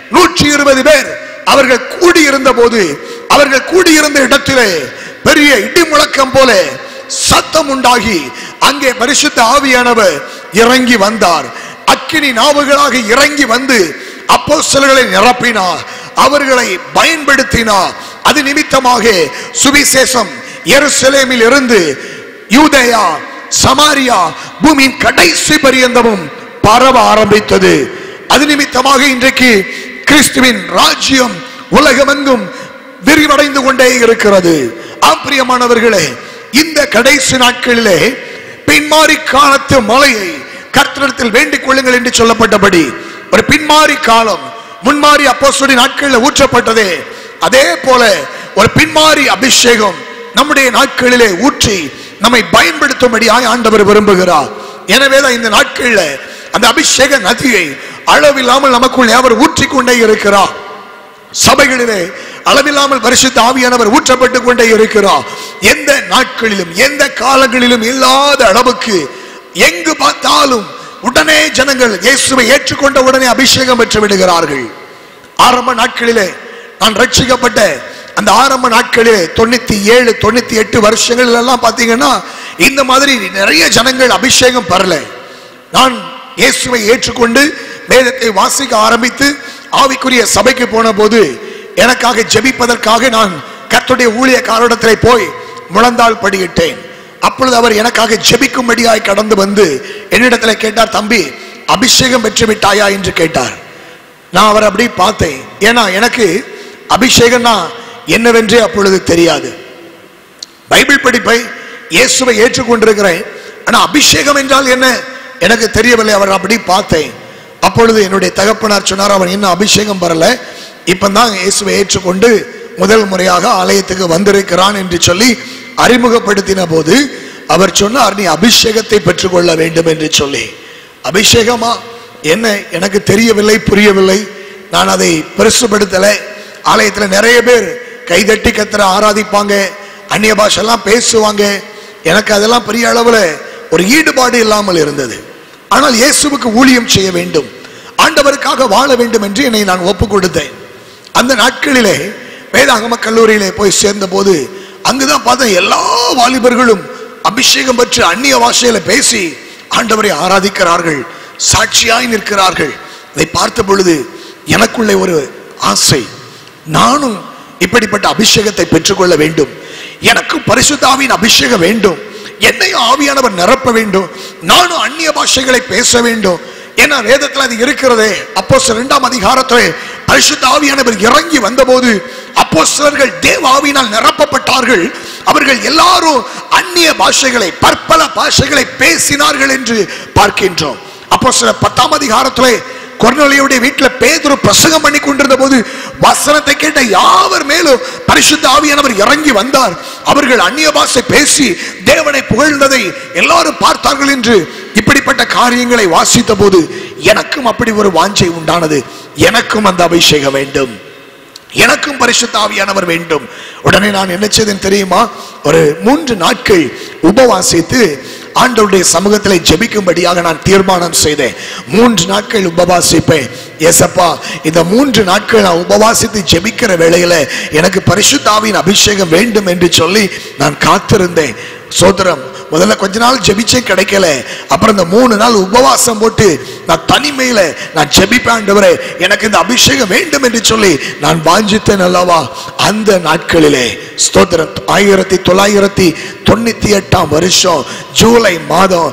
120 பேர் அவர்கள் கூடியிருந்த போது, அவர்கள் கூடியிருந்த இடத்திலே பெரிய இடி முழக்கம் போல சத்தம் உண்டாகி அங்கே பரிசுத்த ஆவியானவர் இறங்கி வந்தார். அக்கினி நாவுகளாக இறங்கி வந்து அப்போஸ்தலர்களை நிரப்பினார், அவர்களை பயன்படுத்தினார். அது நிமித்தமாக சுவிசேஷம் எருசலேமில் இருந்து யூதேயா, சமாரியா, பூமியின் கடைசி பரியந்தமும் பரவ ஆரம்பித்தது. அது நிமித்தமாக இன்றைக்கு கிறிஸ்துவின் ராஜ்யம் உலகமெங்கும் விரிவடைந்து கொண்டே இருக்கிறது. பிரியமானவர்களே, இந்த கடைசி நாட்களிலே பின்மாறி காலத்து மழையை கர்த்தரிடத்தில் வேண்டிக் கொள்ளுங்கள் என்று சொல்லப்பட்டபடி ஒரு பின்மாறி காலம் முன்மாறி அப்போஸ்தலரின் நாட்களில் ஊற்றப்பட்டதே, அதே போல ஒரு பின்மாறி அபிஷேகம் நம்முடைய நாட்களிலே ஊற்றி நம்மை பயன்படுத்தும்படியாய் ஆண்டவர் விரும்புகிறார். எனவேதான் இந்த நாட்களில் அந்த அபிஷேக நதியை அளவில்லாமல் நமக்குள் அவர் ஊற்றிக்கொண்டே இருக்கிறார். சபைகளிலே அளவில்லாமல் பரிசுத்த ஆவியானவர் ஊற்றப்பட்டுக் கொண்டே இருக்கிறார். எந்த நாட்களிலும் எந்த காலங்களிலும் இல்லாத அளவுக்கு எங்கு பார்த்தாலும் உடனே ஜனங்கள் இயேசுவை ஏற்றுக்கொண்ட உடனே அபிஷேகம் பெற்று விடுகிறார்கள். ஆரம்ப நாட்களிலே நான் ரட்சிக்கப்பட்ட அந்த ஆரம்ப நாட்களிலே 97, 98 வருஷங்கள் எல்லாம் பார்த்தீங்கன்னா இந்த மாதிரி நிறைய ஜனங்கள் அபிஷேகம் பெறல. நான் இயேசுவை ஏற்றுக்கொண்டு வேதத்தை வாசிக்க ஆரம்பித்து ஆவிக்குரிய சபைக்கு போன போது எனக்காக ஜெபிப்பதற்காக நான் கர்த்தருடைய ஊழியக்காரரிடத்திலே போய் முழந்தாள் படியிட்டேன். அப்பொழுது அவர் எனக்காக ஜெபிக்கும்படியாய் கடந்து வந்து என்னிடத்தில் கேட்டார், தம்பி அபிஷேகம் பெற்று விட்டாயா என்று கேட்டார். நான் அவர் அப்படி பார்த்தேன். ஏன்னா எனக்கு அபிஷேகம்னா என்னவென்றே அப்பொழுது தெரியாது. பைபிள் படிப்பை இயேசுவை ஏற்றுக்கொண்டிருக்கிறேன், ஆனா அபிஷேகம் என்றால் என்ன எனக்கு தெரியவில்லை. அவர் அப்படி பார்த்தேன். அப்பொழுது என்னுடைய தகப்பனார் சொன்னார், அவன் இன்னும் அபிஷேகம் பெறல, இப்பதான் இயேசுவை ஏற்றுக்கொண்டு முதல் முறையாக ஆலயத்துக்கு வந்திருக்கிறான் என்று சொல்லி அறிமுகப்படுத்தின போது அவர் சொன்னார், நீ அபிஷேகத்தை பெற்றுக்கொள்ள வேண்டும் என்று சொல்லி. அபிஷேகமா என்ன எனக்கு தெரியவில்லை, புரியவில்லை. நான் அதை பெருசுபடுத்தல. ஆலயத்துல நிறைய பேர் கைதட்டி கத்திர ஆராதிப்பாங்க, அந்நிய பாஷெல்லாம் பேசுவாங்க. எனக்கு அதெல்லாம் பெரிய அளவுல ஒரு ஈடுபாடு இல்லாமல் இருந்தது. ஆனால் இயேசுவுக்கு ஊழியம் செய்ய வேண்டும், ஆண்டவருக்காக வாழ வேண்டும் என்று என்னை நான் ஒப்பு கொடுத்தேன். அந்த நாட்களிலே வேதாகம கல்லூரியிலே போய் சேர்ந்த போது அங்குதான் பார்த்தேன், எல்லா வாலிபர்களும் அபிஷேகம் பெற்று அந்நிய பாஷையில பேசி ஆண்டவரை ஆராதிக்கிறார்கள், சாட்சியாய் நிற்கிறார்கள். இதை பார்த்த பொழுது எனக்குள்ளே ஒரு ஆசை, நானும் இப்படிப்பட்ட அபிஷேகத்தை பெற்றுக்கொள்ள வேண்டும், எனக்கு பரிசுத்த ஆவியின் அபிஷேகம் வேண்டும், என்னையும் ஆவியானவர் நிரப்ப வேண்டும், நானும் அந்நிய பாஷைகளை பேச வேண்டும். ஏன்னா வேதத்தில் அது இருக்கிறதே. அப்போஸ்தலர் 2ஆம் அதிகாரத்திலே பரிசுத்த ஆவியானவர் இறங்கி வந்தபோது அப்போஸ்தலர்கள் தேவ ஆவியினால் நிரப்பப்பட்டார்கள். அவர்கள் எல்லாரும் அந்நிய பாஷைகளை, பற்பல பாஷைகளை பேசினார்கள் என்று பார்க்கின்றோம். அப்போஸ்தலர் 10ஆம் அதிகாரத்திலே கொர்நேலியுடைய வீட்டில் பேதுரு பிரசங்கம் பண்ணி கொண்டிருந்த போது வசனத்தை கேட்ட யாவர் மேலும் பரிசுத்த ஆவியானவர் இறங்கி வந்தார். அவர்கள் அந்நிய பாஷை பேசி தேவனை புகழ்ந்ததை எல்லாரும் பார்த்தார்கள் என்று இப்படிப்பட்ட காரியங்களை வாசித்த போது எனக்கும் அப்படி ஒரு வாஞ்சை உண்டானது. எனக்கும் அந்த அபிஷேகம் வேண்டும், எனக்கும் பரிசுத்த ஆவியானவர் வேண்டும். உடனே நான் என்ன செய்தேன் தெரியுமா? ஒரு 3 நாட்கள் உபவாசித்து ஆண்டவருடைய சமூகத்திலே ஜெபிக்கும்படியாக நான் தீர்மானம் செய்தேன். 3 நாட்கள் உபவாசிப்பேன். ஏசப்பா, இந்த 3 நாட்கள் நான் உபவாசித்து ஜெபிக்கிற வேளையில எனக்கு பரிசுத்த ஆவியின் அபிஷேகம் வேண்டும் என்று சொல்லி நான் காத்திருந்தேன். சோதரம் முதல்ல கொஞ்ச நாள் ஜெபிச்சே கிடைக்கல. அப்புறம் இந்த 3 நாள் உபவாசம் போட்டு நான் தனிமையில நான் ஜெபிப்பேன், ஆண்டவரே எனக்கு இந்த அபிஷேகம் வேண்டும் என்று சொல்லி நான் வாஞ்சித்தேன் அல்லவா. அந்த நாட்களிலே ஸ்தோத்திரம் 1998ஆம் வருஷம் ஜூலை மாதம்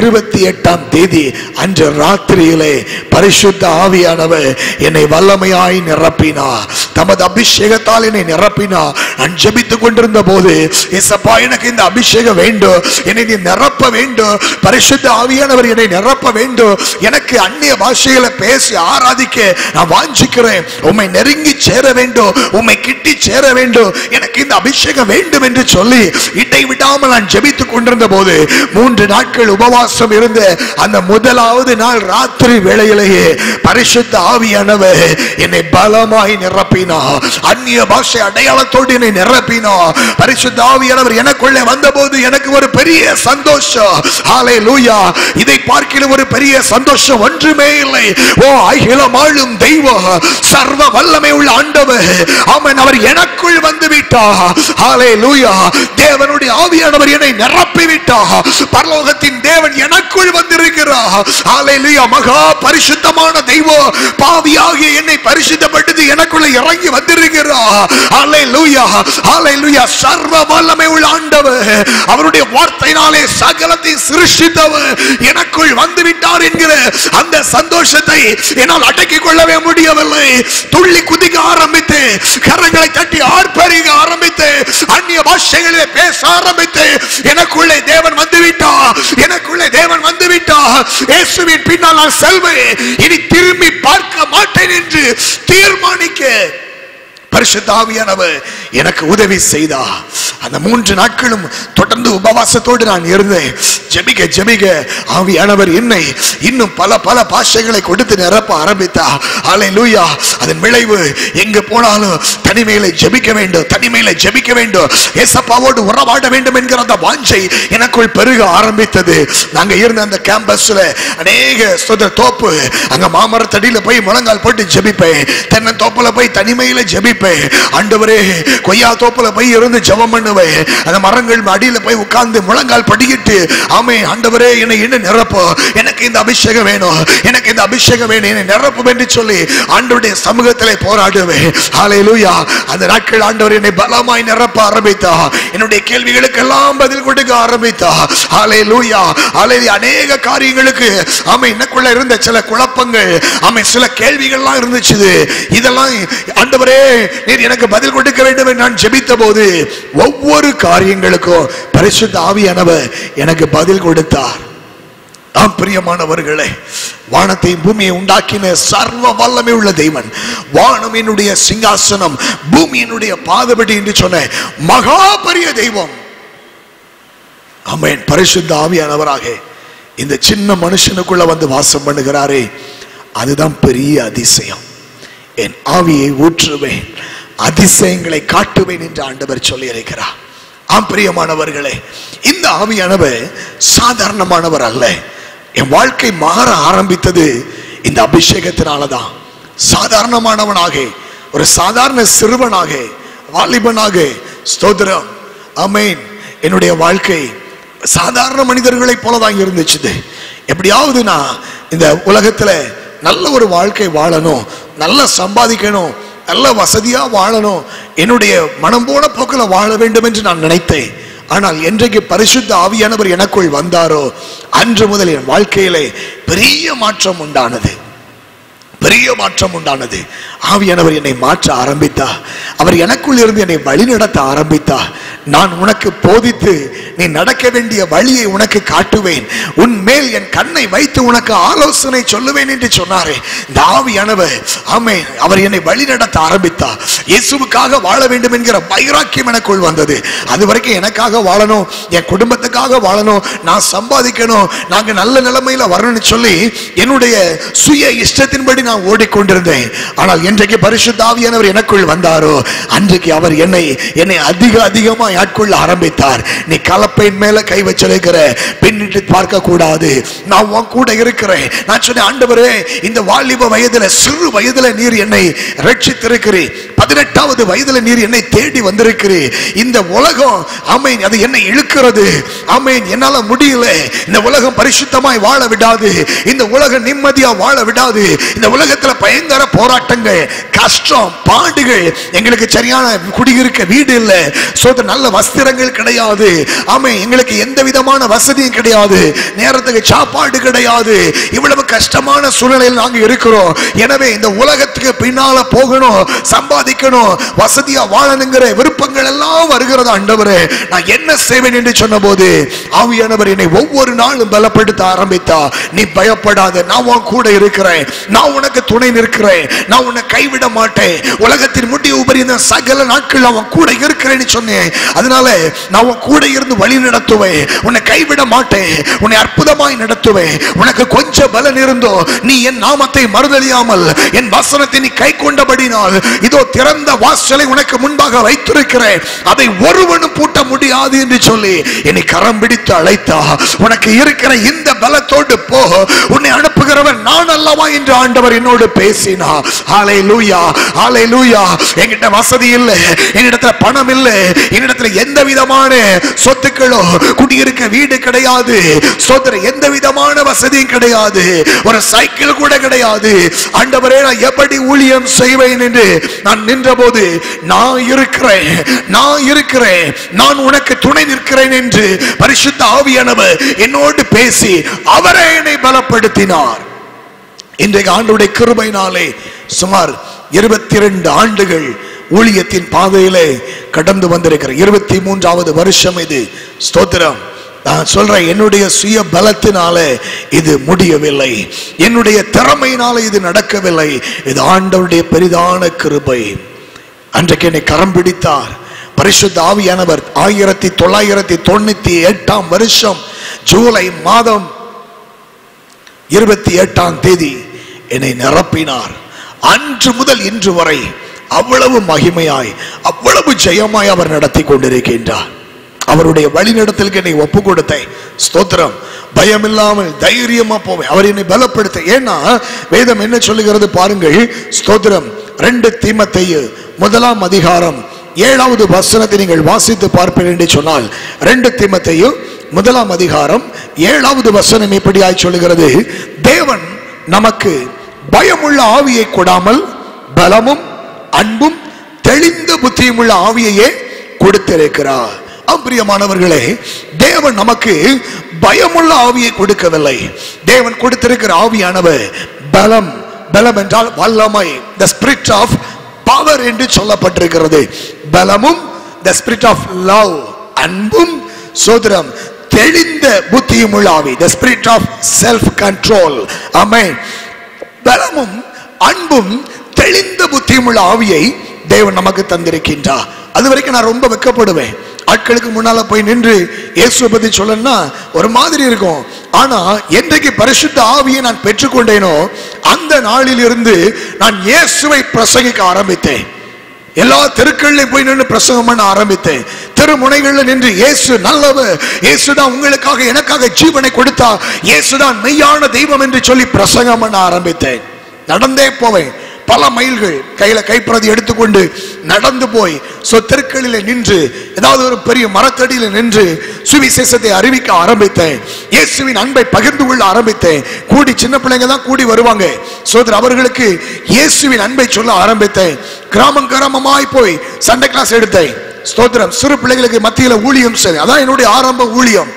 28ஆம் தேதி அன்று ராத்திரியிலே பரிசுத்த ஆவியானவர் என்னை வல்லமையாய் நிரப்பினார். தமது அபிஷேகத்தால் என்னை நிரப்பினார். நான் ஜெபித்துக் கொண்டிருந்த போது, ஏசப்பா எனக்கு இந்த அபிஷேகம் வேண்டும், என்னை நீ நிரப்ப வேண்டும், பரிசுத்த ஆவியானவர் என்னை நிரப்ப வேண்டும், எனக்கு அந்நிய பாஷையில பேசி ஆராதிக்க நான் வாஞ்சிக்கிறேன், உம்மை நெருங்கி சேர வேண்டும், உம்மை கிட்டி சேர வேண்டும், எனக்கு இந்த அபிஷேகம் வேண்டும் என்று சொல்லி இடைவிடாமல் நான் ஜெபித்துக் கொண்டிருந்த போது 3 நாட்கள் உபவாசம் இருந்த அந்த முதலாவது நாள் ராத்திரி வேளையிலேயே பரிசுத்த ஆவியானவர் என்னை பலமாய் நிரப்பினார். அந்நிய பாஷை அடையாளத்தோடு என்னை நிரப்பினார். பரிசுத்த ஆவியானவர் எனக்குள்ளே வந்தபோது எனக்கு ஒரு பெரிய சந்தோஷம். ஹல்லேலூயா. இதை பார்க்கிற ஒரு பெரிய சந்தோஷம் ஒன்றுமே இல்லை. ஓ அகிலம் ஆளும் தெய்வம், சர்வ வல்லமை உள்ள ஆண்டவர், ஆமென், அவர் எனக்குள் வந்து விட்டார். ஹல்லேலூயா. தேவனுடைய ஆவியானவர் என்னை நிரப்பி விட்டார். பரலோகத்தின் தேவன் எனக்குள் வந்திருக்கிறார். ஹல்லேலூயா. மகா பரிசுத்தமான தெய்வம் பாவியாகிய என்னை பரிசுத்தப்படுத்தி எனக்குள்ள இறங்கி வந்திருக்கிறார். ஹல்லேலூயா. ஹல்லேலூயா. சர்வ வல்லமை உள்ள ஆண்டவர், அவருடைய வார்த்தையினாலே சகலத்தை சிருஷ்டித்தவர் எனக்குள் வந்து விட்டார் என்கிற அந்த சந்தோஷத்தை என்னால் அடக்கிக் கொள்ளவே முடியவில்லை. துள்ளி குதிக்க ஆரம்பித்து, கரங்களை தட்டி ஆர்ப்பரிக்க ஆரம்பித்து, அந்நிய பாஷைகளிலே பேச ஆரம்பித்து, எனக்குள்ளே தேவன் வந்து விட்டார், எனக்குள்ளே தேவன் வந்து விட்டார். இயேசுவின் பின்னால் நான் செல்வேன், இனி திரும்பி பார்க்க மாட்டேன் என்று தீர்மானிக்க பரிசுத்த ஆவியானவர் எனக்கு உதவி செய்தார். அந்த 3 நாட்களும் தொடர்ந்து உபவாசத்தோடு நான் இருந்தேன். ஜெபிக்க ஜெபிக்க ஆவியானவர் என்னை இன்னும் பல பல பாஷைகளை கொடுத்து நிரப்ப ஆரம்பித்தார். ஹல்லேலூயா. அதன் விளைவு எங்கு போனாலும் தனிமையில ஜெபிக்க வேண்டும், தனிமையில ஜெபிக்க வேண்டும், ஏசப்பாவோடு உறவாட வேண்டும் என்கிற அந்த வாஞ்சை எனக்குள் பெருக ஆரம்பித்தது. நாங்க இருந்த அந்த கேம்பஸ்ல அநேக தோப்பு, அங்க மாமரத்தடியில போய் முழங்கால் போட்டு ஜெபிப்பேன், தென்னந்தோப்புல போய் தனிமையில ஜெபிப்பேன். ஆண்டவரே, கொய்யா தோப்புல போய் இருந்து ஜெபம் பண்ணுவேன், அந்த மரங்கள் அடியில போய் உட்கார்ந்து முழங்கால் படிக்கிட்டு, ஆமே ஆண்டவரே என்னை இன்னும் நிரப்பு, எனக்கு இந்த அபிஷேகம் வேணும், எனக்கு இந்த அபிஷேகம் வேணும், என்னை நிரப்பும் என்று சொல்லி ஆண்டவருடைய சமூகத்திலே போராடுவேன். ஹல்லேலூயா. அந்த நாட்கள் ஆண்டவர் என்னை பலமாய் நிரப்ப ஆரம்பித்தார். என்னுடைய கேள்விகளுக்கெல்லாம் பதில் கொடுக்க ஆரம்பித்தார். ஹல்லேலூயா. ஹல்லேலூயா. அநேக காரியங்களுக்கு ஆமே எனக்குள்ள இருந்த சில குழப்பங்கள், ஆமே சில கேள்விகள்லாம் இருந்துச்சு. இதெல்லாம் ஆண்டவரே நீர் எனக்கு பதில் கொடுக்க வேண்டும் என்று நான் ஜெபித்த போது ஒவ்வொரு காரியங்களுக்கும் பரிசுத்த ஆவியானவர் எனக்கு பதில் கொடுத்தார். ஆம் பிரியமானவர்களே, வானத்தை பூமியை உண்டாக்கின சர்வ வல்லமை உள்ள தெய்வன், வானம் என்னுடைய சிங்காசனம், பூமி என்னுடைய பாதபடி என்று சொன்ன மகா பெரிய தெய்வம், ஆமென், பரிசுத்த ஆவியானவராக இந்த சின்ன மனுஷனுக்குள்ள வந்து வாசம் பண்ணுகிறாரே, அதுதான் பெரிய அதிசயம். என் ஆவியை ஊற்றுவேன், அதிசயங்களை காட்டுவேன் என்று ஆண்டவர் சொல்லி இருக்கிறார். ஆம் பிரியமானவர்களே, இந்த ஆவியானவர் சாதாரணமானவர் அல்ல. என் வாழ்க்கை மாற ஆரம்பித்தது இந்த அபிஷேகத்தினாலதான். சாதாரணமானவனாக, ஒரு சாதாரண சிறுவனாக, வாலிபனாக, ஸ்தோத்திரம், ஆமென், என்னுடைய வாழ்க்கை சாதாரண மனிதர்களை போலதான் இருந்துச்சு. எப்படியாவது நான் இந்த உலகத்துல நல்ல ஒரு வாழ்க்கை வாழணும், நல்லா சம்பாதிக்கணும், நல்ல வசதியா வாழணும், என்னுடைய மனம் போன போக்கில் வாழ வேண்டும் என்று நான் நினைத்தேன். ஆனால் என்றைக்கு பரிசுத்த ஆவியானவர் எனக்குள் வந்தாரோ அன்று முதல் என் வாழ்க்கையிலே பெரிய மாற்றம் உண்டானது, பெரிய மாற்றம் உண்டானது. ஆவியானவர் என்னை மாற்ற ஆரம்பித்தார். அவர் எனக்குள் இருந்து என்னை வழி நடத்த ஆரம்பித்தார். நான் உனக்கு போதித்து நீ நடக்க வேண்டிய வழியை உனக்கு காட்டுவேன், உன் மேல் என் கண்ணை வைத்து உனக்கு ஆலோசனை சொல்லுவேன் என்று சொன்னாரே இந்த ஆவியானவர், ஆமென், அவர் என்னை வழி நடத்த ஆரம்பித்தார். இயேசுவுக்காக வாழ வேண்டும் என்கிற வைராக்கியம் எனக்குள் வந்தது. அது வரைக்கும் எனக்காக வாழணும், என் குடும்பத்துக்காக வாழணும், நான் சம்பாதிக்கணும், நாங்க நல்ல நிலைமையில வரணும்னு சொல்லி என்னுடைய சுய இஷ்டத்தின்படி நான் ஓடிக்கொண்டிருந்தேன். ஆனால் என்றைக்கு பரிசுத்த ஆவியானவர் எனக்குள் வந்தாரோ அன்றைக்கு அவர் என்னை அதிகமா ஆட்கொள்ள ஆரம்பித்தார். நீ கலப்பையின் மேல கை வச்சிருக்கிற, பின்னிட்டு பார்க்க கூடாது, நான் உன் கூட இருக்கிறேன். நான் சொன்னேன், ஆண்டவரே, இந்த வாலிப வயதுல, சிறு வயதுல நீர் என்னை ரட்சித்திருக்கிறீர், 18வது வயதுல நீர் என்னை தேடி வந்திருக்கிறீர். இந்த உலகம், ஆமென், அது என்னை இழுக்கிறது, ஆமென், என்னால முடியல, இந்த உலகம் பரிசுத்தமாய் வாழ விடாது, இந்த உலகம் நிம்மதியா வாழ விடாது, இந்த உலகத்துல பயங்கர போராட்டங்கள், கஷ்டம், பாடுகள், எங்களுக்கு சரியான குடியிருக்க வீடு இல்ல, நல்ல வஸ்திரங்கள் கிடையாது, ஆமென், எங்களுக்கு எந்த விதமான வசதியும் கிடையாது, நேரத்துக்கு சாப்பாடு கிடையாது, இவ்வளவு கஷ்டமான சூழ்நிலையில் நாங்க இருக்கிறோம். எனவே இந்த உலகத்துக்கு பின்னால போகணும், சம்பாதிக்கணும், வசதியா வாழணுங்கிற விருப்பங்கள் எல்லாம் வருகிறது. ஆண்டவரே, நான் என்ன செய்வேன் என்று சொன்ன போது ஆவியானவர் என்னை ஒவ்வொரு நாளும் பலப்படுத்த ஆரம்பித்தா. நீ பயப்படாத, நான் உன் கூட இருக்கிறேன், நான் உனக்கு துணை நிற்கிறேன், நான் உன்னை கைவிட மாட்டேன், உலகத்தின் முடிவு உபரி இந்த சகல நாட்கள் அவன் கூட இருக்கிறேன்னு சொன்னேன். அதனால நான் உன் கூட இருந்து வழி நடத்துவேன், உன்னை கைவிட மாட்டேன், உன்னை அற்புதமாய் நடத்துவேன். உனக்கு கொஞ்சம் பலன் இருந்தோ நீ என் நாமத்தை மறுதலியாமல் என் வசனத்தை நீ கை கொண்டபடினால் இதோ திறந்த வாசலை உனக்கு முன்பாக வைத்திருக்கிறேன், அதை ஒருவனும் பூட்ட முடியாது என்று சொல்லி என்னை கரம் பிடித்து அழைத்தா. உனக்கு இருக்கிற இந்த பலத்தோடு போ, உன்னை அனுப்புகிறவன் நான் அல்லவா என்று ஆண்டவர் என்னோடு பேசினா. ஹல்லேலூயா, ஹல்லேலூயா. என்கிட்ட வசதி இல்லை, என்னிடத்துல பணம் இல்லை, என்னிடத்துல எந்த விதமான சொத்துக்களோ, குடியிருக்க வீடு கிடையாது, சோதர எந்த விதமான வசதியும் கிடையாது, ஒரு சைக்கிள் கூட கிடையாது. ஆண்டவரே, நான் எப்படி ஊழியம் செய்வேன் என்று நான் நின்றபோது, நான் இருக்கிறேன், நான் இருக்கிறேன், நான் உனக்கு துணை நிற்கிறேன் என்று பரிசுத்த ஆவியானவர் என்னோடு பேசி அவரே என்னை பலப்படுத்தினார். இன்றைக்கு ஆண்டவருடைய கிருபையினாலே சுமார் 22 ஆண்டுகள் ஊழியத்தின் பாதையிலே கடந்து வந்திருக்கிற 23வது வருஷம் இது. ஸ்தோத்திரம். நான் சொல்றேன், என்னுடைய சுய பலத்தினால இது முடியவில்லை, என்னுடைய திறமையினால இது நடக்கவில்லை, இது ஆண்டவருடைய பெரிதான கிருபை. அன்றைக்கு என்னை கரம் பிடித்தார் பரிசுத்த ஆவியானவர். 1998 வருஷம் ஜூலை மாதம் 28ஆம் தேதி என்னை நிரப்பினார். அன்று முதல் இன்று வரை அவ்வளவு மகிமையாய், அவ்வளவு ஜெயமாய் அவர் நடத்தி கொண்டிருக்கின்றார். அவருடைய வழிநடத்தலுக்கு என்னை ஒப்பு கொடுத்தேன். ஸ்தோத்திரம். பயம் இல்லாமல் தைரியமா போவேன், அவர் என்னை பலப்படுத்த. ஏன்னா வேதம் என்ன சொல்லுகிறது பாருங்கள். ஸ்தோத்திரம். 2 தீமோத்தேயு 1ஆம் அதிகாரம் 7வது வசனத்தை நீங்கள் வாசித்து பார்ப்பீர்கள் என்று சொன்னால், 2 தீமோத்தேயு 1ஆம் அதிகாரம் 7வது வசனம் எப்படியாய் சொல்லுகிறது, தேவன் நமக்கு பயமுள்ள ஆவியை கொடாமல் பலமும் அன்பும் தெளிந்த புத்தியும் உள்ள ஆவியையே கொடுத்திருக்கிறார். பிரியமானவர்களே, தேவன் நமக்கு பயமுள்ள ஆவியை கொடுக்கவில்லை. தேவன் கொடுத்திருக்கிற ஆவியானவர் பலம், பலம் என்றால் வல்லமை, the spirit of பவர் என்று சொல்லப்பட்டிருக்கிறது. பலமும், the spirit of love, அன்பும், சோதரம் தெளிந்த புத்தியும் உள்ள ஆவி, the spirit of self control. ஆமென். பலமும் அன்பும் தெளிந்த புத்தியும் உள்ள ஆவியை தேவன் நமக்கு தந்திருக்கின்றார். அது வரைக்கும் நான் ரொம்ப வெட்கப்படுவேன். ஆட்களுக்கு முன்னால போய் நின்று இயேசுவை பத்தி சொல்லணும்னா ஒரு மாதிரி இருக்கும். ஆனா என்றைக்கு பரிசுத்த ஆவியை நான் பெற்றுக்கொண்டேனோ அந்த நாளில் இருந்து நான் இயேசுவை பிரசங்கிக்க ஆரம்பித்தேன். எல்லா தெருக்கள்லையும் போய் நின்று பிரசங்கம் பண்ண ஆரம்பித்தேன். தெருமுனைகள்ல நின்று இயேசு நல்லவர், இயேசுதான் உங்களுக்காக எனக்காக ஜீவனை கொடுத்தா, இயேசுதான் மெய்யான தெய்வம் என்று சொல்லி பிரசங்கம் பண்ண ஆரம்பித்தேன். நடந்தே போவேன் பல மைல்கள், கையில கைப்பிரதி எடுத்துக்கொண்டு நடந்து போய் தெருக்களில் நின்று ஏதாவது ஒரு பெரிய மரத்தடியில நின்று சுவிசேஷத்தை அறிவிக்க ஆரம்பித்தேன். இயேசுவின் அன்பை பகிர்ந்து கொள்ள ஆரம்பித்தேன். கூடி சின்ன பிள்ளைங்க தான் கூடி வருவாங்க. சோதர அவர்களுக்கு இயேசுவின் அன்பை சொல்ல ஆரம்பித்தேன். கிராமம் கிராமமாய் போய் சண்டே கிளாஸ் எடுத்தேன். ஸ்தோத்திரம். சிறு பிள்ளைகளுக்கு மத்தியில ஊழியம் செய்ய, அதான் என்னுடைய ஆரம்ப ஊழியம்.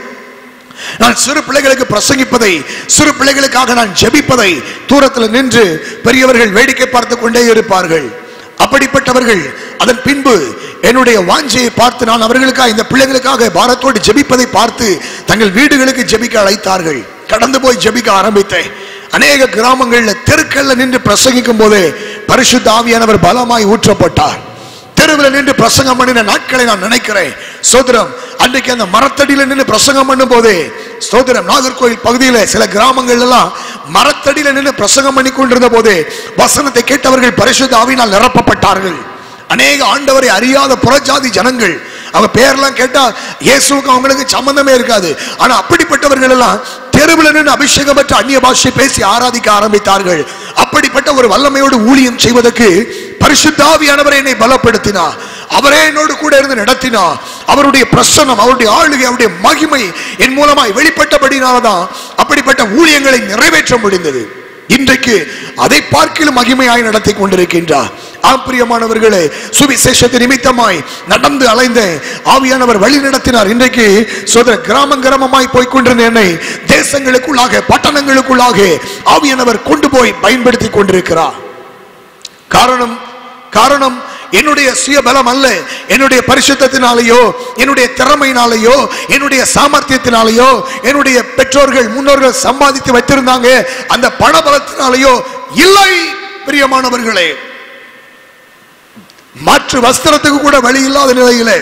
நான் சிறு பிள்ளைகளுக்கு பிரசங்கிப்பதை, சிறு பிள்ளைகளுக்காக நான் ஜெபிப்பதை தூரத்தில் நின்று பெரியவர்கள் வேடிக்கை பார்த்து கொண்டே இருப்பார்கள். அப்படிப்பட்டவர்கள் அதன் பின்பு என்னுடைய வாஞ்சையை பார்த்து நான் அவர்களுக்காக, இந்த பிள்ளைகளுக்காக பாரத்தோடு ஜெபிப்பதை பார்த்து தங்கள் வீடுகளுக்கு ஜெபிக்க அழைத்தார்கள். கடந்து போய் ஜெபிக்க ஆரம்பித்தேன். அநேக கிராமங்களில் தெருக்கல்ல நின்று பிரசங்கிக்கும் போதே பரிசுத்த ஆவியானவர் பலமாய் ஊற்றப்பட்டார். தெருவில் நின்று பிரசங்கம் பண்ணின நாட்களை நான் நினைக்கிறேன். சோதரம் அன்றைக்கு அந்த மரத்தடியில நின்று பிரசங்கம் பண்ணும் போதே, சோதரம் நாகர்கோவில் பகுதியில சில கிராமங்கள் எல்லாம் மரத்தடியில நின்று பிரசங்கம் பண்ணி கொண்டிருந்த போதே வசனத்தை கேட்டவர்கள் பரிசுத்த ஆவியினால் நிரப்பப்பட்டார்கள். அநேக ஆண்டவரை அறியாத புறஜாதி ஜனங்கள், அவங்க பேரெல்லாம் கேட்டா இயேசுவுக்கு அவங்களுக்கு சம்பந்தமே இருக்காது. ஆனா அப்படிப்பட்டவர்கள் எல்லாம் தெருவில் நின்று அபிஷேகம் பெற்ற அந்நிய பாஷை பேசி ஆராதிக்க ஆரம்பித்தார்கள். அப்படிப்பட்ட ஒரு வல்லமையோடு ஊழியம் செய்வதற்கு பரிசுத்த ஆவியானவரை என்னை பலப்படுத்தினார். அவரே என்னோடு கூட இருந்து நடத்தினார். அவருடைய பிரசன்னம், அவருடைய ஆளுகை, அவருடைய மகிமை என் மூலமாய் வெளிப்பட்டபடினால்தான் அப்படிப்பட்ட ஊழியங்களை நிறைவேற்ற முடிந்தது. இன்றைக்கு அதை பார்க்கிலும் மகிமையாய் நடத்தி கொண்டிருக்கின்றார். ஆம்பிரியமானவர்களே, சுவிசேஷத்தை நிமித்தமாய் நடந்து அலைந்த ஆவியானவர் வழி நடத்தினார். இன்றைக்கு சோதர கிராமம் கிராமமாய் போய்கொண்டிருந்த என்னை தேசங்களுக்குள்ளாக, பட்டணங்களுக்குள்ளாக ஆவியானவர் கொண்டு போய் பயன்படுத்தி கொண்டிருக்கிறார். காரணம் என்னுடைய சுயபலம் அல்ல, என்னுடைய பரிசுத்தத்தினாலேயோ, என்னுடைய திறமையினாலேயோ, என்னுடைய சாமர்த்தியத்தினாலேயோ, என்னுடைய பெற்றோர்கள் முன்னோர்கள் சம்பாதித்து வைத்திருந்தாங்க அந்த பணபலத்தினாலேயோ இல்லை. பிரியமானவர்களே, மாற்று வஸ்திரத்துக்கு கூட வழி இல்லாத நிலையிலே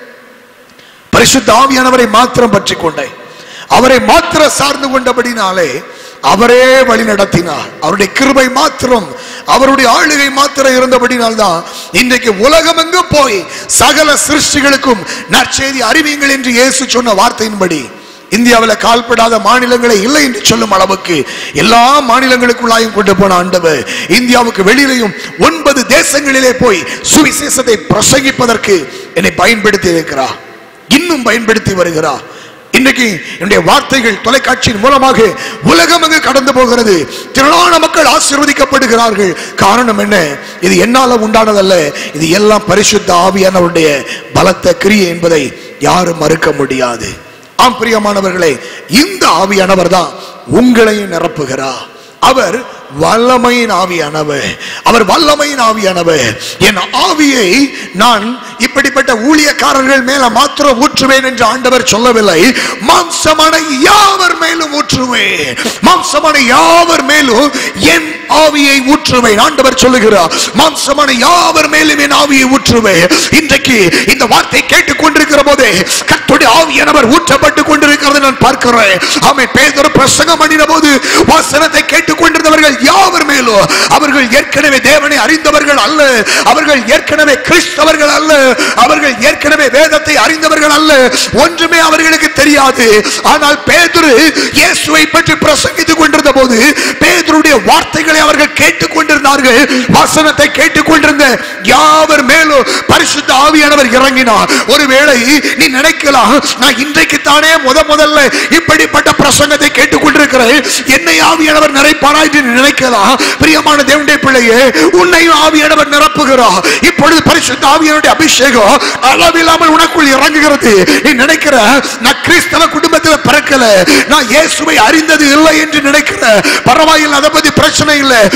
பரிசுத்த ஆவியானவரை மாத்திரம் பற்றி கொண்டேன். அவரை மாத்திர சார்ந்து கொண்டபடினாலே அவரே வழி நடத்தினார். அவருடைய கிருபை மாத்திரம், அவருடைய ஆளுகை மாத்திரம் இருந்தபடினால்தான் இன்றைக்கு உலகமெங்கு போய் சகல சிருஷ்டிகளுக்கும் நற்செய்தி அறிவியுங்கள் என்று இயேசு சொன்ன வார்த்தையின்படி இந்தியாவில் கால்படாத மாநிலங்களே இல்லை என்று சொல்லும் அளவுக்கு எல்லா மாநிலங்களுக்குள்ளாயும் கொண்டு போன ஆண்டவர் இந்தியாவுக்கு வெளியிலையும் 9 தேசங்களிலே போய் சுவிசேஷத்தை பிரசங்கிப்பதற்கு என்னை பயன்படுத்தி இருக்கிறார். இன்னும் பயன்படுத்தி வருகிறார். இன்றைக்கு என்னுடைய வார்த்தைகள் தொலைக்காட்சியின் மூலமாக உலகம் அங்கு கடந்து போகிறது. திரளான மக்கள் ஆசீர்வதிக்கப்படுகிறார்கள். காரணம் என்ன? இது என்னால உண்டானதல்ல, இது எல்லாம் பரிசுத்த ஆவியானவருடைய பலத்த கிரியை என்பதை யாரும் மறுக்க முடியாது. ஆம் பிரியமானவர்களே, இந்த ஆவியானவர் தான் உங்களையும் நிரப்புகிறார். அவர் வல்லமையின் ஆவியானவர். அவர் வல்லமையின் ஆவியானவர். என் ஆவியை நான் இப்படிப்பட்ட ஊழியக்காரர்கள் மேல மாத்திரம் ஊற்றுவேன் என்று ஆண்டவர் சொல்லவில்லை. மாம்சமான யாவர் மேலும் ஊற்றுவேன். மாம்சமான யாவர் மேலும் என் ஆவியை ஊற்றுவேன். ஆண்டவர் சொல்லுகிறார், மாம்சமான யாவர் மேலும் என் ஆவியை ஊற்றுவேன். இன்றைக்கு இந்த வார்த்தை கேட்டுக் கொண்டிருக்கிற போதே கர்த்தருடைய ஆவியானவர் ஊற்றப்பட்டு கொண்டிருக்கிறது நான் பார்க்கிறேன். ஆமென். பேதுரு பிரசங்கம் பண்ணின போது வசனத்தை கேட்டுக் கொண்டிருந்தவர்கள் யாவர் மேலும், அவர்கள் ஏற்கனவே தேவனை அறிந்தவர்கள் அல்ல, அவர்கள் ஏற்கனவே கிறிஸ்தவர்கள் அல்ல, அவர்கள் ஏற்கனவே வேதத்தை அறிந்தவர்கள் அல்ல, ஒன்றுமே அவர்களுக்கு தெரியாது. ஆனால் பேதுரு இயேசுவை பற்றி பிரசங்கித்துக் கொண்டிருந்த போது பேதுருடைய வார்த்தைகளை அவர்கள் கேட்டுக் கொண்டிருந்தார்கள். வசனத்தை கேட்டுக் கொண்டிருந்த யாவர் மேலும் பரிசுத்த ஆவியானவர் இறங்கினார். ஒருவேளை நீ நினைக்கலாம், நான் இன்றைக்கு தானே முதல்ல இப்படிப்பட்ட பிரசங்கத்தை கேட்டுக் கொண்டிருக்கிறேன், என்னை ஆவியானவர் நிறைப்பாரா என்று நினைக்கலாம். பிரியமான தேவனுடைய பிள்ளையே, உன்னை ஆவியானவர் நிரப்புகிறார். இப்பொழுது பரிசுத்த ஆவியானவருடைய அபிஷேகம் அளவில்லாமல் உனக்குள் இறங்குகிறது. நீ நினைக்கிற, நான் கிறிஸ்தவ குடும்பத்தில் பிறக்கல, நான் இயேசுவை அறிந்தது இல்லை என்று நினைக்கிற, பரவாயில்லை, அதை பத்தி பிரச்சனை இல்லை.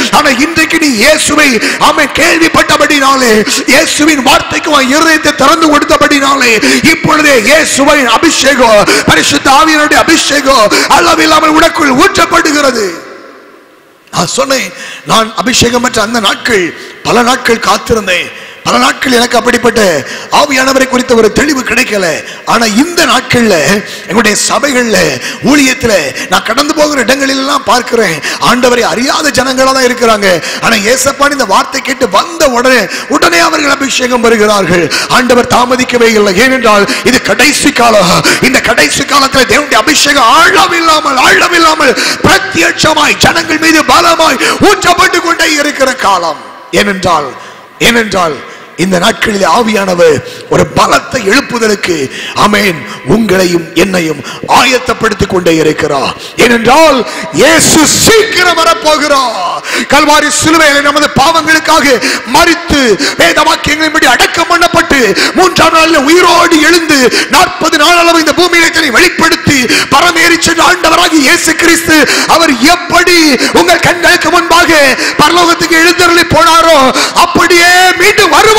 ஆனா இன்றைக்கு நீ இயேசுவை அவன் கேள்விப்பட்டபடினாலே, இயேசுவின் வார்த்தைக்கு அவன் இருதயத்தை திறந்து கொடுத்தபடினாலே, இப்பொழுதே இயேசுவின் அபிஷேகம், பரிசுத்த ஆவியினுடைய அபிஷேகம் அளவில்லாமல் உனக்குள் ஊற்றப்படுகிறது. நான் சொன்னேன், நான் அபிஷேகம் பெற்ற அந்த நாட்கள் பல நாட்கள் காத்திருந்தேன். பல நாட்கள் எனக்கு அப்படிப்பட்ட ஆவியானவரை குறித்த ஒரு தெளிவு கிடைக்கல. ஆனா இந்த நாட்கள்ல எங்களுடைய சபைகள்ல, ஊழியத்துல நான் கடந்து போகிற இடங்களில் எல்லாம் பார்க்கிறேன், ஆண்டவரை அறியாத ஜனங்களா தான் இருக்கிறாங்க. ஆனா ஏசப்பான் இந்த வார்த்தை கேட்டு வந்த உடனே அவர்கள் அபிஷேகம் வருகிறார்கள். ஆண்டவர் தாமதிக்கவே இல்லை. ஏனென்றால் இது கடைசி காலம். இந்த கடைசி காலத்தில் தேவனுடைய அபிஷேகம் ஆழமில்லாமல் பிரத்யட்சமாய் ஜனங்கள் மீது பலமாய் ஊற்றப்பட்டு கொண்டே இருக்கிற காலம். ஏனென்றால் இந்த நாட்களில் ஆவியானவர் ஒரு பலத்தை எழுப்புதலுக்கு ஆமென் உங்களையும் என்னையும் ஆயத்தப்படுத்திக் கொண்டே இருக்கிறார். ஏனென்றால் இயேசு சீக்கிரம் வரப்போகிறார். கல்வாரி சிலுவையில் நமது பாவங்களுக்காக மரித்து வேத வாக்கியங்களின்படி அடக்கம் பண்ணப்பட்டு 3ஆம் நாளில் உயிரோடு எழுந்து 40 நாள் அளவு இந்த பூமியிலே தன்னை வெளிப்படுத்தி பரமேறி சென்ற ஆண்டவராகிய இயேசு கிறிஸ்து அவர் எப்படி உங்கள் கண்களுக்கு முன்பாக பரலோகத்துக்கு எழுந்தருளி போனாரோ அப்படியே மீண்டும் வருவார்.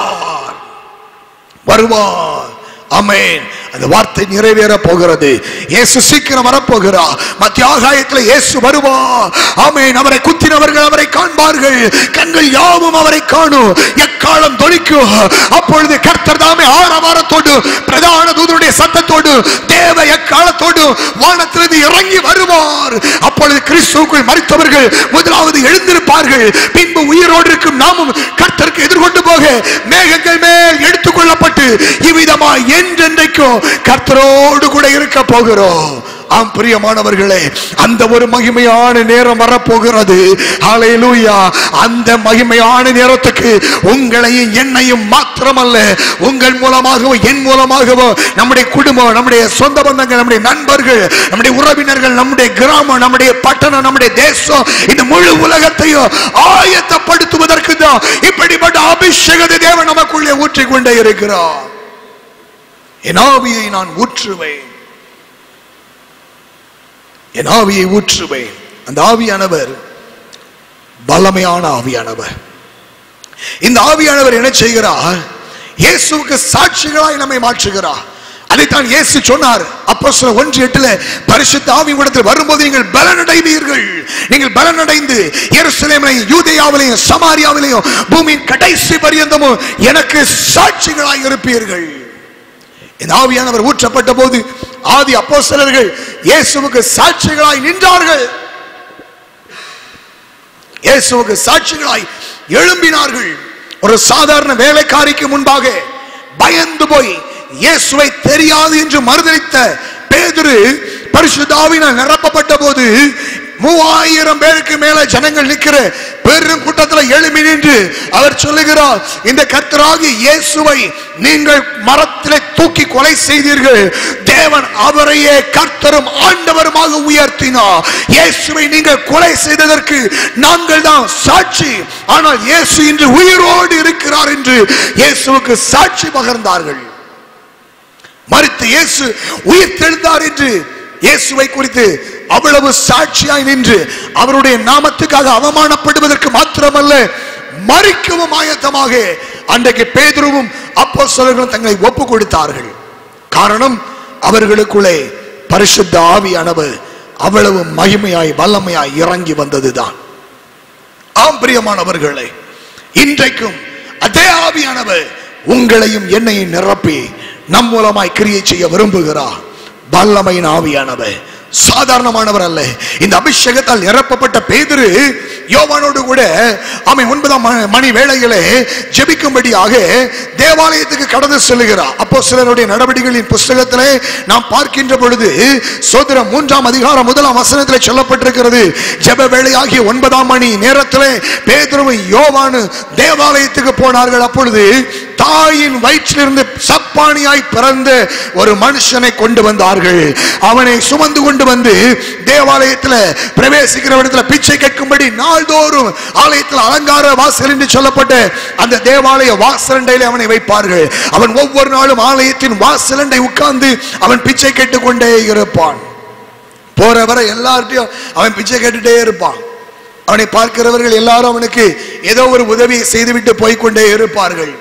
ஆமென். அந்த வார்த்தை நிறைவேற போகிறது. இயேசு சீக்கிரம் வரப்போகிறார். மத்திய ஆகாயத்தில் இயேசு வருவார். ஆமென். அவரை குத்தினவர்கள் அவரை காண்பார்கள். கண்கள் யாவும் அவரை காணும். எக்காலம் தொனிக்கும். அப்பொழுது கர்த்தர் தாமே ஆரவாரத்தோடு பிரதான தூதனுடைய சத்தத்தோடு தேவ எக்காலத்தோடு வானத்திலிருந்து இறங்கி வருவார். அப்பொழுது கிறிஸ்துவுக்குள் மரித்தவர்கள் முதலாவது எழுந்திருப்பார்கள். பின்பு உயிரோடு இருக்கும் நாமும் கர்த்தருக்கு எதிர்கொண்டு போக மேகங்கள் மேல் எடுத்துக் கொள்ளப்பட்டு இவ்விதமாய் என்றென்றைக்கும் கர்த்தரோடு கூட இருக்க போகிறோம். ஆம் பிரியமானவர்களே, அந்த ஒரு மகிமையான நேரம் வரப்போகிறது. ஹல்லேலூயா. அந்த மகிமையான நேரத்துக்கு உங்களையும் என்னையும் மாத்திரமல்ல, உங்கள் மூலமாகவோ என் மூலமாகவோ நம்முடைய குடும்பம், நம்முடைய சொந்த பந்தங்கள், நம்முடைய நண்பர்கள், நம்முடைய உறவினர்கள், நம்முடைய கிராமம், நம்முடைய பட்டணம், நம்முடைய தேசம், இந்த முழு உலகத்தையும் ஆயத்தப்படுத்துவதற்கு தான் இப்படிப்பட்ட அபிஷேகத்தை தேவன் நமக்குள்ளே ஊற்றிக் கொண்டே இருக்கிறார். என் ஆவியை நான் ஊற்றுவேன், என் ஆவியை ஊற்றுவேன். அந்த ஆவியானவர் வல்லமையான ஆவியானவர். இந்த ஆவியானவர் என்ன செய்கிறார்? இயேசுவுக்கு சாட்சிகளாய் நம்மை மாற்றுகிறார். அதைத்தான் இயேசு சொன்னார் அப்போஸ்தலர் 1:8 பரிசுத்த ஆவி உங்களிடத்தில் வரும்போது நீங்கள் பலனடைவீர்கள். நீங்கள் பலனடைந்து எருசலேமிலும் யூதேயாவிலும் சமாரியாவிலும் பூமியின் கடைசி பரியந்தமும் எனக்கு சாட்சிகளாய் இருப்பீர்கள். இந்த ஆவியானவர் ஊற்றப்பட்ட போது ஆதி அப்போஸ்தலர்கள் இயேசுவுக்கு சாட்சிகளாய் நின்றார்கள். இயேசுவுக்கு சாட்சிகளாய் எழும்பினார்கள். ஒரு சாதாரண வேலைக்காரிக்கு முன்பாக பயந்து போய் இயேசுவை தெரியாது என்று மறுதலித்த பேதுரு பரிசுத்த ஆவியினால் நிரப்பப்பட்ட போது 3000 பேருக்கு மேல ஜனங்கள் நிற்கிற பெரும் கூட்டத்தில் எழும்பி நின்று அவர் சொல்லுகிறார், இந்த கர்த்தராகிய இயேசுவை நீங்கள் மரத்திலே தூக்கி கொலை செய்தீர்கள். தேவன் அவரையே கர்த்தரும் ஆண்டவருமாக உயர்த்தினார். இயேசுவை நீங்கள் கொலை செய்ததற்கு நாங்கள் தான் சாட்சி. ஆனால் இயேசு இன்று உயிரோடு இருக்கிறார் என்று இயேசுவுக்கு சாட்சி பகர்ந்தார்கள். மரித்த இயேசு உயிர் தெழுந்தார் என்று இயேசுவை குறித்து அவ்வளவு சாட்சியாய் நின்று அவருடைய நாமத்துக்காக அவமானப்படுவதற்கு மாத்திரமல்ல, மரிக்கவும் ஆயத்தமாக அன்றைக்கு பேதுருவும் அப்போஸ்தலர்களும் தங்களை ஒப்பு கொடுத்தார்கள். காரணம், அவர்களுக்குள்ளே பரிசுத்த ஆவியானவர் அவ்வளவு மகிமையாய் வல்லமையாய் இறங்கி வந்ததுதான். ஆம் பிரியமானவர்களே, இன்றைக்கும் அதே ஆவியானவர் உங்களையும் என்னையும் நிரப்பி நம் மூலமாய் கிரியை செய்ய விரும்புகிறார். வல்லமையின் ஆவியானவர் சாதாரணமானவர் அல்ல. இந்த அபிஷேகத்தால் நிரப்பப்பட்ட பேதுரு யோவானோடு கூட அவன் 9ஆம் மணி வேளையிலே ஜெபிக்கும்படியாக தேவாலயத்துக்கு கடந்து செல்லுகிறார். அப்போஸ்தலருடைய நடவடிக்கைகளின் புஸ்தகத்திலே நாம் பார்க்கின்ற பொழுது சோதரம் 3ஆம் அதிகாரம் 1ஆம் வசனத்திலே சொல்லப்பட்டிருக்கிறது, ஜெப வேளையாகிய 9ஆம் மணி நேரத்திலே பேதுருவும் யோவானு தேவாலயத்துக்கு போனார்கள். அப்பொழுது தாயின் வயிற்றிலிருந்து சப்பானியாய் பிறந்த ஒரு மனுஷனை கொண்டு வந்தார்கள். அவனை சுமந்து கொண்டு வந்து தேவாலயத்தில் பிரவேசிக்கிற இடத்துல பிச்சை கேட்கும்படி நாள்தோறும் ஆலயத்தில் அலங்கார வாசல் என்று சொல்லப்பட்ட அந்த தேவாலய வாசலண்டையிலே அவனை வைப்பார்கள். அவன் ஒவ்வொரு நாளும் ஆலயத்தின் வாசலண்டை உட்கார்ந்து அவன் பிச்சை கேட்டுக்கொண்டே இருப்பான். போற வர எல்லார்ட்டையும் அவன் பிச்சை கேட்டுட்டே இருப்பான். அவனை பார்க்கிறவர்கள் எல்லாரும் அவனுக்கு ஏதோ ஒரு உதவியை செய்துவிட்டு போய்கொண்டே இருப்பார்கள்.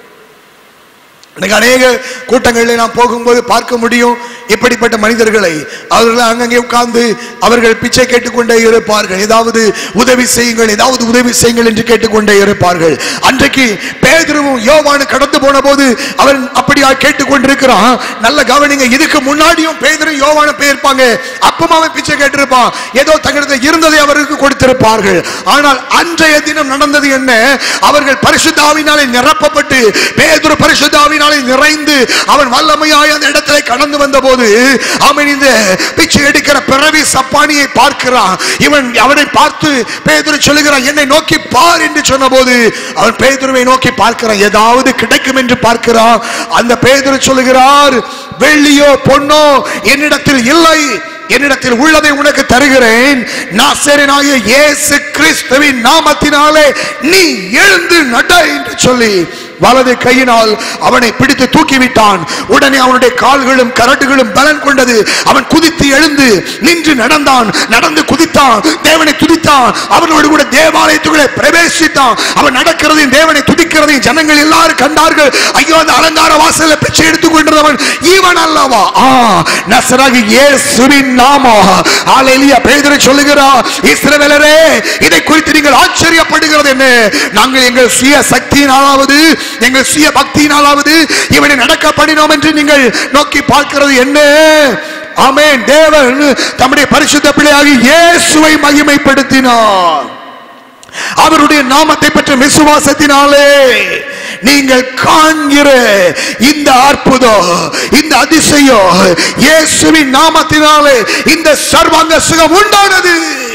அநேக கூட்டங்களில் நாம் போகும்போது பார்க்க முடியும் இப்படிப்பட்ட மனிதர்களை. அவர்கள் அங்கங்கே உட்கார்ந்து அவர்கள் பிச்சை கேட்டுக்கொண்டே இருப்பார்கள். ஏதாவது உதவி செய்யுங்கள், ஏதாவது உதவி செய்யுங்கள் என்று கேட்டுக்கொண்டே இருப்பார்கள். அன்றைக்கு பேதுருவும் யோவானும் கடந்து போன போது அவன் அப்படியா கேட்டுக்கொண்டிருக்கிறான். நல்ல கவனிங்க, இதுக்கு முன்னாடியும் பேதுரும் யோவானும் போயிருப்பாங்க. அப்பவும் அவன் பிச்சை கேட்டிருப்பான். ஏதோ தங்களிடத்தில் இருந்ததை அவருக்கு கொடுத்திருப்பார்கள். ஆனால் அன்றைய தினம் நடந்தது என்ன? அவர்கள் பரிசுத்த ஆவியினாலே நிரப்பப்பட்டு பேதுரு பரிசுத்த ஆவியினாலே நிறைந்து அவன் வல்லமையாய் அந்த இடத்திலே கடந்து வந்த போது அவன் இந்த பிச்சை எடுக்கிற பிறவி சப்பானியை பார்க்கிறான். இவன் அவனை பார்த்து பேதுரு சொல்லுகிறான், என்னை நோக்கி பார் என்று சொன்ன போது அவன் பேதுருவை நோக்கி பார்க்கிறான். ஏதாவது கிடைக்கும் என்று பார்க்கிறான். அந்த பேதுரு சொல்லுகிறார், வெள்ளியோ பொன்னோ என்னிடத்தில் இல்லை, என்னிடத்தில் உள்ளதை உனக்கு தருகிறேன். நாசரேயனாகிய இயேசு கிறிஸ்துவின் நாமத்தினாலே நீ எழுந்து நட என்று சொல்லி வலது கையினால் அவனை பிடித்து தூக்கிவிட்டான். உடனே அவனுடைய கால்களும் கரடுகளும் பலன் கொண்டது. அவன் குதித்து எழுந்து நின்று நடந்தான். நடந்து குதித்தான், தேவனை துதித்தான். அவனோடு கூட தேவாலயத்துக்குள்ளே பிரவேசித்தான். அவன் நடக்கிறதையும் தேவனை துதிக்கிறதையும் ஜனங்கள் எல்லாரும் கண்டார்கள். ஐயோ, அந்த அலங்கார வாசல்ல பிச்சை எடுத்துக் கொண்டிருந்தவன் இவன் அல்லவா? நசராகி இயேசுவின் நாமம். ஹல்லேலூயா. பேதுரு சொல்லுகிறார், இஸ்ரவேலரே, இதை குறித்து நீங்கள் ஆச்சரியப்படுகிறது என்ன? நாங்கள் எங்கள் சுய சக்தியினாலாவது எங்கள் சுய பக்தியினாலாவது இவனை நடக்க பண்ணினோம் என்று நீங்கள் நோக்கி பார்க்கிறது என்ன? ஆமென். தேவன் தம்முடைய பரிசுத்த பிள்ளையாகிய இயேசுவை மகிமைப்படுத்தினார். அவருடைய நாமத்தை பற்றி விசுவாசத்தினாலே நீங்கள் காண்கிற இந்த அற்புதம், இந்த அதிசயம் இயேசுவின் நாமத்தினாலே இந்த சர்வாங்க சுகம் உண்டானது.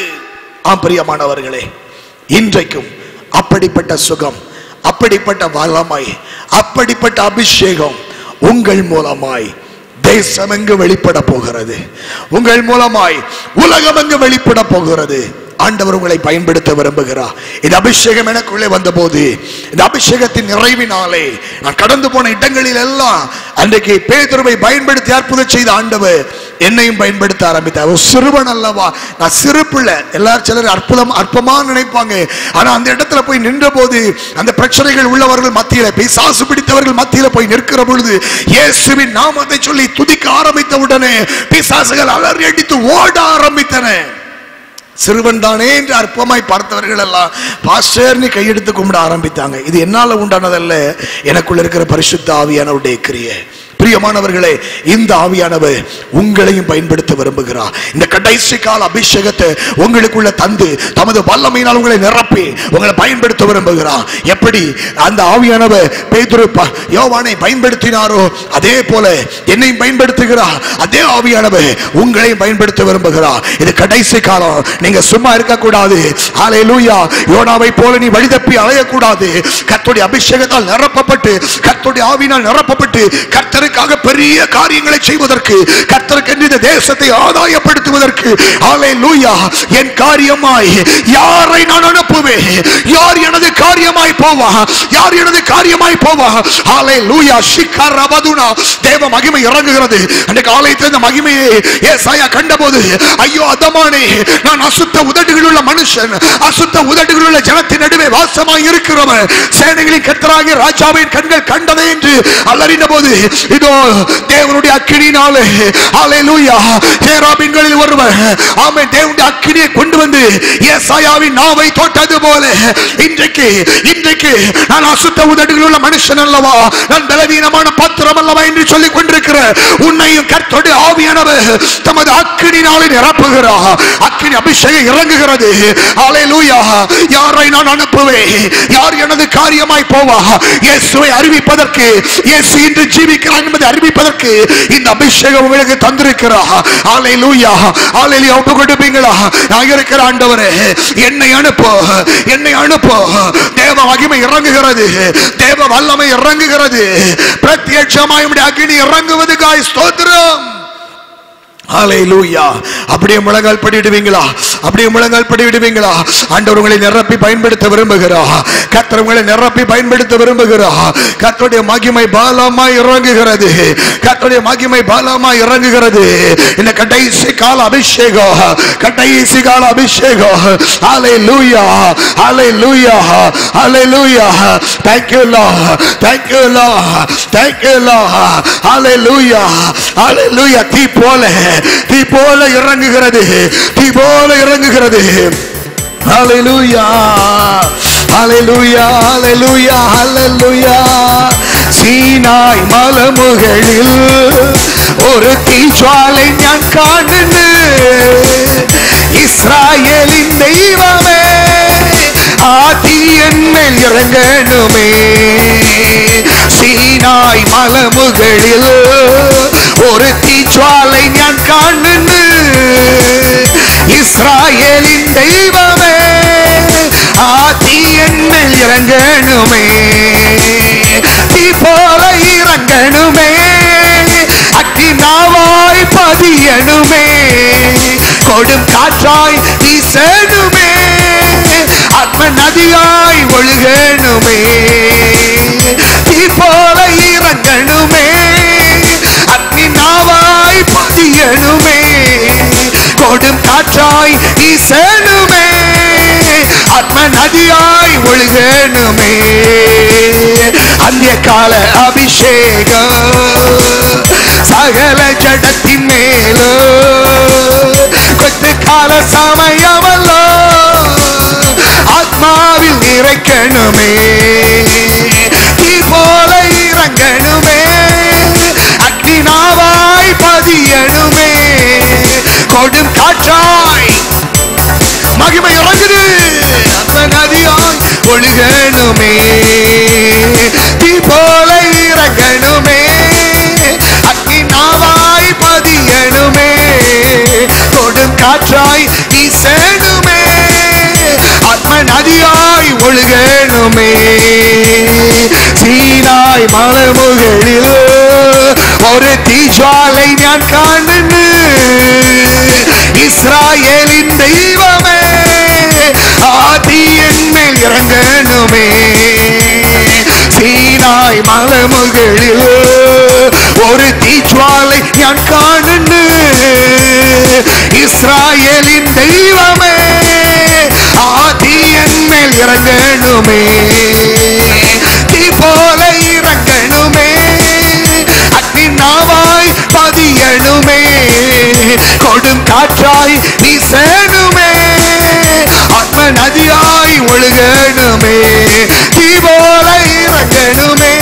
ஆம் பிரியமானவர்களே, இன்றைக்கும் அப்படிப்பட்ட சுகம், அப்படிப்பட்ட வல்லமை, அப்படிப்பட்ட அபிஷேகம் உங்கள் மூலமாய் தேசம் எங்கு வெளிப்பட போகிறது. உங்கள் மூலமாய் உலகம் எங்கு வெளிப்பட போகிறது. ஆண்டவர் உங்களை பயன்படுத்த விரும்புகிறார். இந்த அபிஷேகம் எனக்குள்ளே வந்த போது, இந்த அபிஷேகத்தின் நிறைவினாலே நான் கடந்து போன இடங்களில் எல்லாம் அன்றைக்கு பேதுருவை பயன்படுத்தி அற்புதம் செய்த ஆண்டவர் என்னையும் பயன்படுத்த ஆரம்பித்தார். ஒரு சிறுவன் அல்லவா, நான் சிறு பிள்ளை. எல்லாரும் சிலர் அற்பமா நினைப்பாங்க. ஆனா அந்த இடத்துல போய் நின்ற போது, அந்த பிரச்சனைகள் உள்ளவர்கள் மத்தியில, பிசாசு பிடித்தவர்கள் மத்தியில போய் நிற்கிற பொழுது இயேசுவின் நாமத்தை சொல்லி துதிக்க ஆரம்பித்த உடனே பிசாசுகள் அலறி அடித்து ஓட ஆரம்பித்தன. சிறுவன் தானே என்று அற்பமாய் பார்த்தவர்கள் எல்லாம் பாஸ்டர்னு கையெடுத்து கும்பிட ஆரம்பித்தாங்க. இது என்னால உண்டானதல்ல, எனக்குள்ள இருக்கிற பரிசுத்த ஆவியானவருடைய கிரியை. பிரியமானவர்களே, இந்த ஆவியானவர் உங்களையும் பயன்படுத்த விரும்புகிறார். இந்த கடைசி கால அபிஷேகத்தை உங்களுக்குள்ள தந்து தமது வல்லமையினால் உங்களை நிரப்பி உங்களை பயன்படுத்த விரும்புகிறார். எப்படி அந்த ஆவியானவர் பேதுரு யோவானை பயன்படுத்தினாரோ அதே போல என்னையும் பயன்படுத்துகிறார். அதே ஆவியானவர் உங்களையும் பயன்படுத்த விரும்புகிறார். இது கடைசி காலம். நீங்க சும்மா இருக்க கூடாது. ஹல்லேலூயா. யோனாவை போல நீ வழிதப்பி அலையக்கூடாது. கர்த்தருடைய அபிஷேகத்தால் நிரப்பப்பட்டு, கர்த்தருடைய ஆவியினால் நிரப்பப்பட்டு, கர்த்தருக்காக பெரிய காரியங்களை செய்வதற்கு, கர்த்தருக்கு இந்த தேசத்தை ஆதாயப்படுத்துவதற்கு, ஹல்லேலூயா, என் காரியமாய் யாரை நான் அனுப்புவேன்? யார் எனது காரியமாய் போவா? யார் எனது காரியமாய் போவா? ஹல்லேலூயா. ஷிகரபதுனா. தேவ மகிமை இறங்குகிறது. அன்றைக்கு ஆலயத்தில் இந்த மகிமையை ஏசாயா கண்டபோது, ஐயோ அதமானே, நான் அசுத்த உதடுகள் உள்ள மனுஷன், அசுத்த உதடுகள் உள்ள ஜனத்தின் நடுவே வாசமாய் இருக்கிறவன், சேனைகளின் கர்த்தராகிய ராஜாவின் கண்கள் கண்டதே என்று அலறின போது, இதோ தேவனுடைய அக்கினியினாலே, ஹல்லேலூயா, சேராபீன்களில் ஒருவர், ஆமென், தேவனுடைய அக்கினியை கொண்டு வந்து ஏசாயாவின் நாவை தொட்டது போல இன்றைக்கு நான் அசுத்த உதடுகள் உள்ள மனுஷன் அல்லவா, நான் பலவீனமான பாத்திரம் அல்லவா என்று சொல்லிக் கொண்டிருக்கிற உன்னையும் கர்த்தருடைய ஆவியானவர் தமது அக்கினியினாலே நிரப்புகிறார். அக்கினி அபிஷேகம் இறங்குகிறது. ஹல்லேலூயா. யாரை நான் அனுப்புவேன்? யார் எனது காரியமாய் போவா? இயேசுவை அறிவிப்பதற்கு, இயேசு இன்று ஜீவிக்கிறார் என்பதை அறிவிப்பதற்கு இந்த அபிஷேகம் உங்களுக்கு தந்திருக்கிறார். ஹல்லேலூயா. ஹல்லேலூயா. ஒப்பு கொடுப்பீங்களா? நான் இருக்கிற ஆண்டவரே, என்னை அனுப்பு, என்னை அனுப்பு. தேவ மகிமை இறங்குகிறது, தேவ வல்லமை இறங்குகிறது, பிரத்யட்சமாய் உம்முடைய அக்கினி இறங்குவதுக்காய் ஸ்தோத்திரம். ஹல்லேலூயா. அப்படியே முழங்கால் படிடுவீங்களா? அப்படியே முழங்கால் படிடுவீங்களா? ஆண்டவர் உங்களை நிரப்பி பயன்படுத்த விரும்புகிறார். கர்த்தர் உங்களை நிரப்பி பயன்படுத்த விரும்புகிறார். கர்த்தருடைய மகிமை பலமாய் இறங்குகிறது. கர்த்தருடைய மகிமை பலமாய் இறங்குகிறது. இந்த கடைசி கால அபிஷேகம், கடைசி கால அபிஷேகம். ஹல்லேலூயா, ஹல்லேலூயா, ஹல்லேலூயா. Thank you Lord, thank you Lord, thank you Lord. ஹல்லேலூயா, ஹல்லேலூயா. தீ போல இறங்குகிறது, தீ போல இறங்குகிறது. ஹல்லேலூயா, ஹல்லேலூயா, ஹல்லேலூயா, ஹல்லேலூயா. சீனாய் மலைமுகளில் ஒரு தீஜ்வாலை ഞാൻ കാണുന്നു. இஸ்ராயேலின் தெய்வமே, ஆதி என்னில் இறங்கணுமே. சீனாய் மலைமுகளில் ஒரு தீஜ்வாலை ഞാൻ കാണുന്നു. இஸ்ராயேலின் தெய்வமே, ஆதி என்னில் இறங்கணுமே. தீ போல இறங்கணுமே, அக்கினாவாய் பதியணுமே. கொடும் காற்றாய் வீசணுமே, ஆத்ம நதியாய் ஒழுகணுமே. தீ போல இறங்கணுமே, அக்கினாவாய் பதியணுமே. கொடும் காற்றாய் வீசணுமே, ஆத்ம நதியாய் ஒழுகணுமே. அந்திய கால அபிஷேகம் சகல ஜடத்தின் மேலோ, கொத்து கால சமயமல்லோ ஆத்மாவில் நிறைக்கணுமே. தீ போல இறங்கணுமே, அக்னினாவாய் பதியணுமே. கொடும் காற்றாய் மகிமை இறங்குது, அந்த நதியாய் ஒழுகணுமே. தீ போல இறங்கணுமே, அக்கினாவாய் பதியணுமே. கொடும் காற்றாய் வீசணுமே, ஆத்ம நதியாய் ஒழுகணுமே. சீனாய் மலைமுகளில் ஒரு தீஜ்வாலை ഞാൻ കാണുന്നു. இஸ்ராயேலின் தெய்வமே, ஆதி என்னில் இறங்கணுமே. சீனாய் மலைமுகளில் ஒரு தீஜ்வாலை ഞാൻ കാണുന്നു. இஸ்ராயேலின் தெய்வமே, ஆதி என்னில் இறங்கணுமே. தீ போல இறங்கணுமே, அக்னினாவாய் பதியணுமே. கொடும் காற்றாய் வீசணுமே, ஆத்ம நதியாய் ஒழுகணுமே. தீ போல இறங்கணுமே,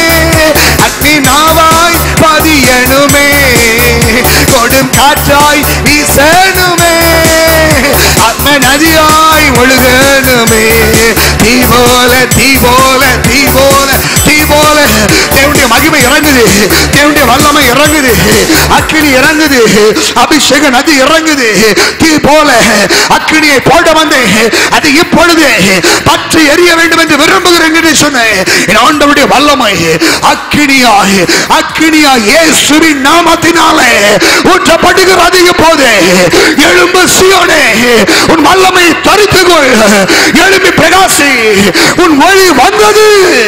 அக்னினாவாய் பதியணுமே. கொடும் காற்றாய் வீசணுமே, ஆத்ம நதியாய் ஒழுகணுமே. தீ போல, தீ போல, தீ போல, தீ போல. தேவனுடைய மகிமை இறங்குது, தேவனுடைய வல்லமை இறங்குது, அக்கினி இறங்குது, அபிஷேக நதி இறங்குது. தீ போல அக்கினியை போட வந்தேன், அது இப்பொழுது பற்றி எரிய வேண்டும் என்று விரும்புகிறேன் என்று சொன்னேன். என் ஆண்டவருடைய வல்லமை அக்கினியாய், அக்கினியாய் இயேசுவின் நாமத்தினாலே ஊற்றப்படுகிறது. இப்போது எழும்பு சீயோனே, உன் வல்லமை தரித்துக்கொள். எழும்பி பிரகாசி, உன் ஒளி வந்தது.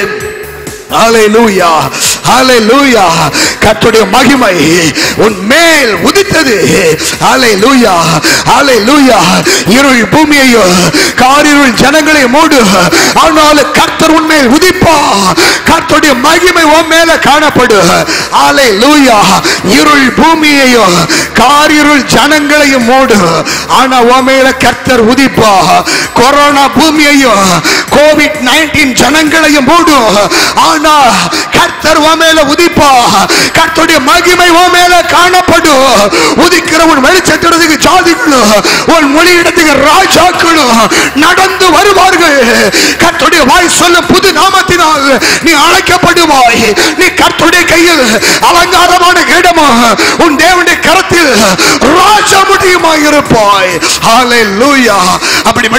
ஹல்லேலூயா, ஹல்லேலூயா. கர்த்தருடைய மகிமை உன் மேல் உதித்தது. ஹல்லேலூயா, ஹல்லேலூயா. இருள் பூமியையோ காரிருள் ஜனங்களை மூடு, ஆனால் கர்த்தர் உன் மேல் உதிப்பா. கர்த்தருடைய மகிமை உன் மேல காணப்படும். ஹல்லேலூயா. இருள் பூமியையோ காரிருள் ஜனங்களையும் மூடு, ஆனா உன் மேல கர்த்தர் உதிப்பா. கொரோனா பூமியையோ கோவிட்-19 ஜனங்களையும் மூடு, ஆனா கர்த்தர் உன் மேல உதிப்பா. கர்த்தருடைய மகிமை உன் மேல காணப்படும். உதிக்கிற உன் வெளிச்சத்துறதுக்கு ஜாதிகளும் உன் மொழியிடத்துக்கு ராஜாக்களும் நடந்து வருவார்கள். கர்த்தருடைய வாய் சொல்லும் புது நாமத்தினால் நீ அழைக்கப்படுவாய். நீ கர்த்தருடைய கையில் அலங்காரமான கிரீடமும் உன் தேவனுடைய கரத்தில் ராஜமுடியுமாய் இருப்பாய். ஹல்லேலூயா. அப்படிப்பட்ட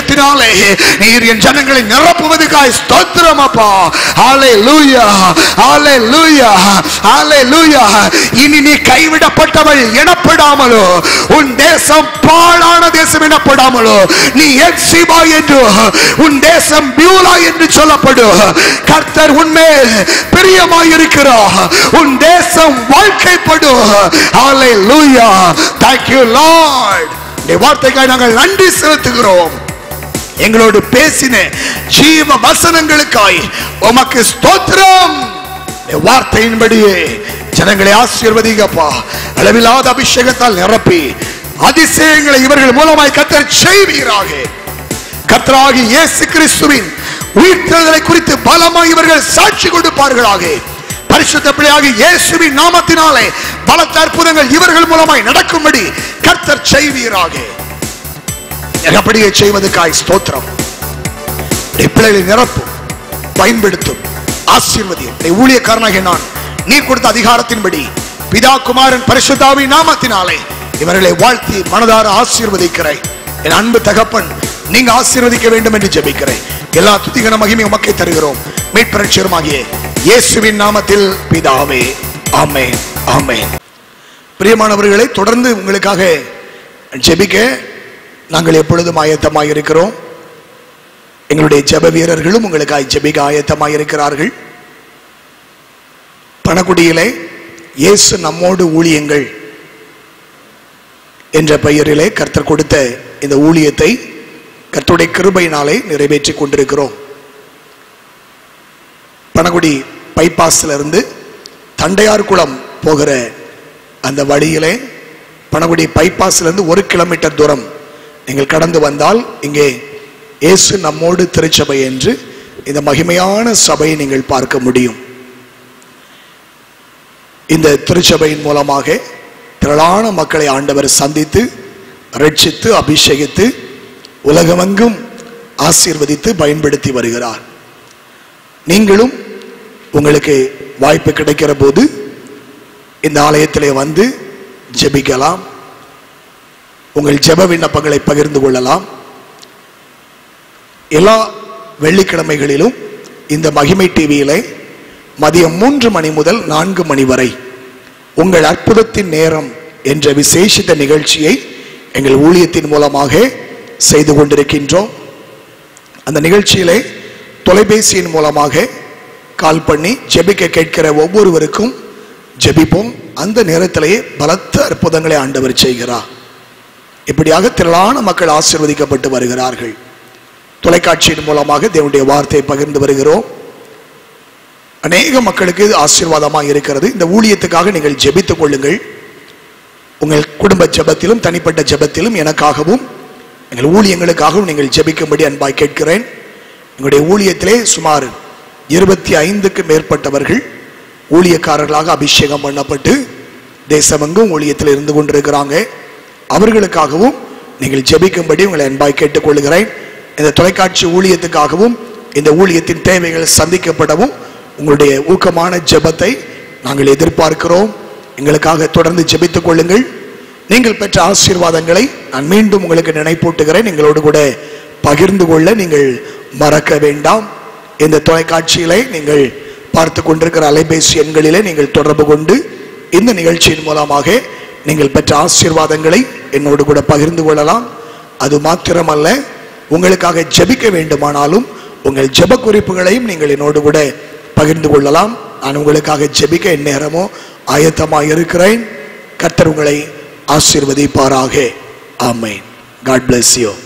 அபிஷேகத்தினாலே நீர் என் ஜனங்களை நிரப்புவதற்காய் ஸ்தோத்திரம் அப்பா. ஹல்லேலூயா, ஹalleluya ஹalleluya. இனி நீ கைவிடப்பட்டவள் எனப்படாமலோ, உன் தேசம் பாழான தேசம் எனப்படாமலோ, நீ எக்ஸிபா என்று, உன் தேசம் பியூலா என்று சொல்லப்படும். கர்த்தர் உன்மேல் பிரியமாயிருக்கிறார். உன் தேசம் வாழ்க்கைப்படும். ஹalleluya. Thank you Lord. இந்த வார்த்தைக்காக நாங்கள் நன்றி செலுத்துகிறோம். எங்களோடு பேசின ஜீவ வசனங்களுக்காய் உமக்கு ஸ்தோத்திரம். வார்த்தையின்படியே ஜனங்களை ஆசீர்வதிங்கப்பா. அளவில்லாத அபிஷேகத்தால் நிரப்பி அதிசயங்களை இவர்கள் மூலமாய் கர்த்தர் செய்வீராக. கர்த்தராகிய இயேசு கிறிஸ்துவின் உயிர்த்தெழுதலை குறித்து பலமாய் இவர்கள் சாட்சி கொடுப்பார்களாக. பரிசுத்த பிள்ளையாகிய இயேசுவின் நாமத்தினாலே பலத்த அற்புதங்கள் இவர்கள் மூலமாய் நடக்கும்படி கர்த்தர் செய்வீராக. அப்படியே செய்வதற்காய் ஸ்தோத்திரம். பிள்ளைகளை நிரப்பும், பயன்படுத்தும், ஆசீர்வதியும். ஊழியக்காரனாகிய நான் நீர் கொடுத்த அதிகாரத்தின்படி பிதா குமாரன் பரிசுத்தாவின் நாமத்தினாலே இவர்களை வாழ்த்தி மனதார ஆசீர்வதிக்கிறேன். என் அன்பு தகப்பன், நீங்க ஆசீர்வதிக்க வேண்டும் என்று ஜெபிக்கிறேன். எல்லா துதிகன மகிமை உமக்கே தருகிறோம். மீட்பரட்சகருமாகிய இயேசுவின் நாமத்தில் பிதாவே, ஆமென் ஆமென். பிரியமானவர்களை, தொடர்ந்து உங்களுக்காக ஜெபிக்க நாங்கள் எப்பொழுதும் ஆயத்தமாக இருக்கிறோம். எங்களுடைய ஜெப வீரர்களும் உங்களுக்காக ஜெபிக்க ஆயத்தமாக இருக்கிறார்கள். பணக்குடியிலே இயேசு நம்மோடு ஊழியங்கள் என்ற பெயரிலே கர்த்தர் கொடுத்த இந்த ஊழியத்தை கர்த்தருடைய கிருபையினாலே நிறைவேற்றி கொண்டிருக்கிறோம். பணகுடி பைபாஸ்ல இருந்து தண்டையார் குளம் போகிற அந்த வழியிலே, பணகுடி பைபாஸ்ல இருந்து 1 கிலோமீட்டர் தூரம் நீங்கள் கடந்து வந்தால் இங்கே இயேசு நம்மோடு திருச்சபை என்று இந்த மகிமையான சபையை நீங்கள் பார்க்க முடியும். இந்த திருச்சபையின் மூலமாக திரளான மக்களை ஆண்டவர் சந்தித்து ரட்சித்து அபிஷேகித்து உலகமெங்கும் ஆசீர்வதித்து பயன்படுத்தி வருகிறார். நீங்களும் உங்களுக்கு வாய்ப்பு கிடைக்கிற போது இந்த ஆலயத்திலே வந்து ஜெபிக்கலாம். உங்கள் ஜெப விண்ணப்பங்களை பகிர்ந்து கொள்ளலாம். எல்லா வெள்ளிக்கிழமைகளிலும் இந்த மகிமை டிவியிலே மதியம் 3 மணி முதல் 4 மணி வரை உங்கள் அற்புதத்தின் நேரம் என்ற விசேஷித்த நிகழ்ச்சியை எங்கள் ஊழியத்தின் மூலமாக செய்து கொண்டிருக்கின்றோம். அந்த நிகழ்ச்சியிலே தொலைபேசியின் மூலமாக கால் பண்ணி ஜெபிக்க கேட்கிற ஒவ்வொருவருக்கும் ஜெபிப்போம். அந்த நேரத்திலேயே பலத்த அற்புதங்களை ஆண்டவர் செய்கிறார். இப்படியாக திரளான மக்கள் ஆசீர்வதிக்கப்பட்டு வருகிறார்கள். தொலைக்காட்சியின் மூலமாக தேவனுடைய வார்த்தையை பகிர்ந்து வருகிறோம். அநேக மக்களுக்கு ஆசீர்வாதமாக இருக்கிறது. இந்த ஊழியத்துக்காக நீங்கள் ஜெபித்துக் கொள்ளுங்கள். உங்கள் குடும்ப ஜெபத்திலும் தனிப்பட்ட ஜெபத்திலும் எனக்காகவும் எங்கள் ஊழியங்களுக்காகவும் நீங்கள் ஜெபிக்கும்படி அன்பாய் கேட்கிறேன். எங்களுடைய ஊழியத்திலே சுமார் 25க்கு மேற்பட்டவர்கள் ஊழியக்காரர்களாக அபிஷேகம் பண்ணப்பட்டு தேசமெங்கும் ஊழியத்தில் இருந்து கொண்டிருக்கிறாங்க. அவர்களுக்காகவும் நீங்கள் ஜெபிக்கும்படி உங்களை அன்பாய் கேட்டுக்கொள்கிறேன். இந்த தொலைக்காட்சி ஊழியத்துக்காகவும் இந்த ஊழியத்தின் தேவைகள் சந்திக்கப்படவும் உங்களுடைய ஊக்கமான ஜெபத்தை நாங்கள் எதிர்பார்க்கிறோம். எங்களுக்காக தொடர்ந்து ஜெபித்துக் கொள்ளுங்கள். நீங்கள் பெற்ற ஆசீர்வாதங்களை நான் மீண்டும் உங்களுக்கு நினைப்பூட்டுகிறேன். எங்களோடு கூட பகிர்ந்து கொள்ள நீங்கள் மறக்க வேண்டாம். இந்த தொலைக்காட்சியிலே நீங்கள் பார்த்து கொண்டிருக்கிற அலைபேசி எண்களிலே நீங்கள் தொடர்பு கொண்டு இந்த நிகழ்ச்சியின் மூலமாக நீங்கள் பெற்ற ஆசீர்வாதங்களை என்னோடு கூட பகிர்ந்து கொள்ளலாம். அது மாத்திரமல்ல, உங்களுக்காக ஜெபிக்க வேண்டுமானாலும் உங்கள் ஜெப குறிப்புகளையும் நீங்கள் என்னோடு கூட பகிர்ந்து கொள்ளலாம். நான் உங்களுக்காக ஜெபிக்க எந்நேரமோ ஆயத்தமாக இருக்கிறேன். கர்த்தர் உங்களை ஆசீர்வதிப்பாராக. ஆமென். God bless you.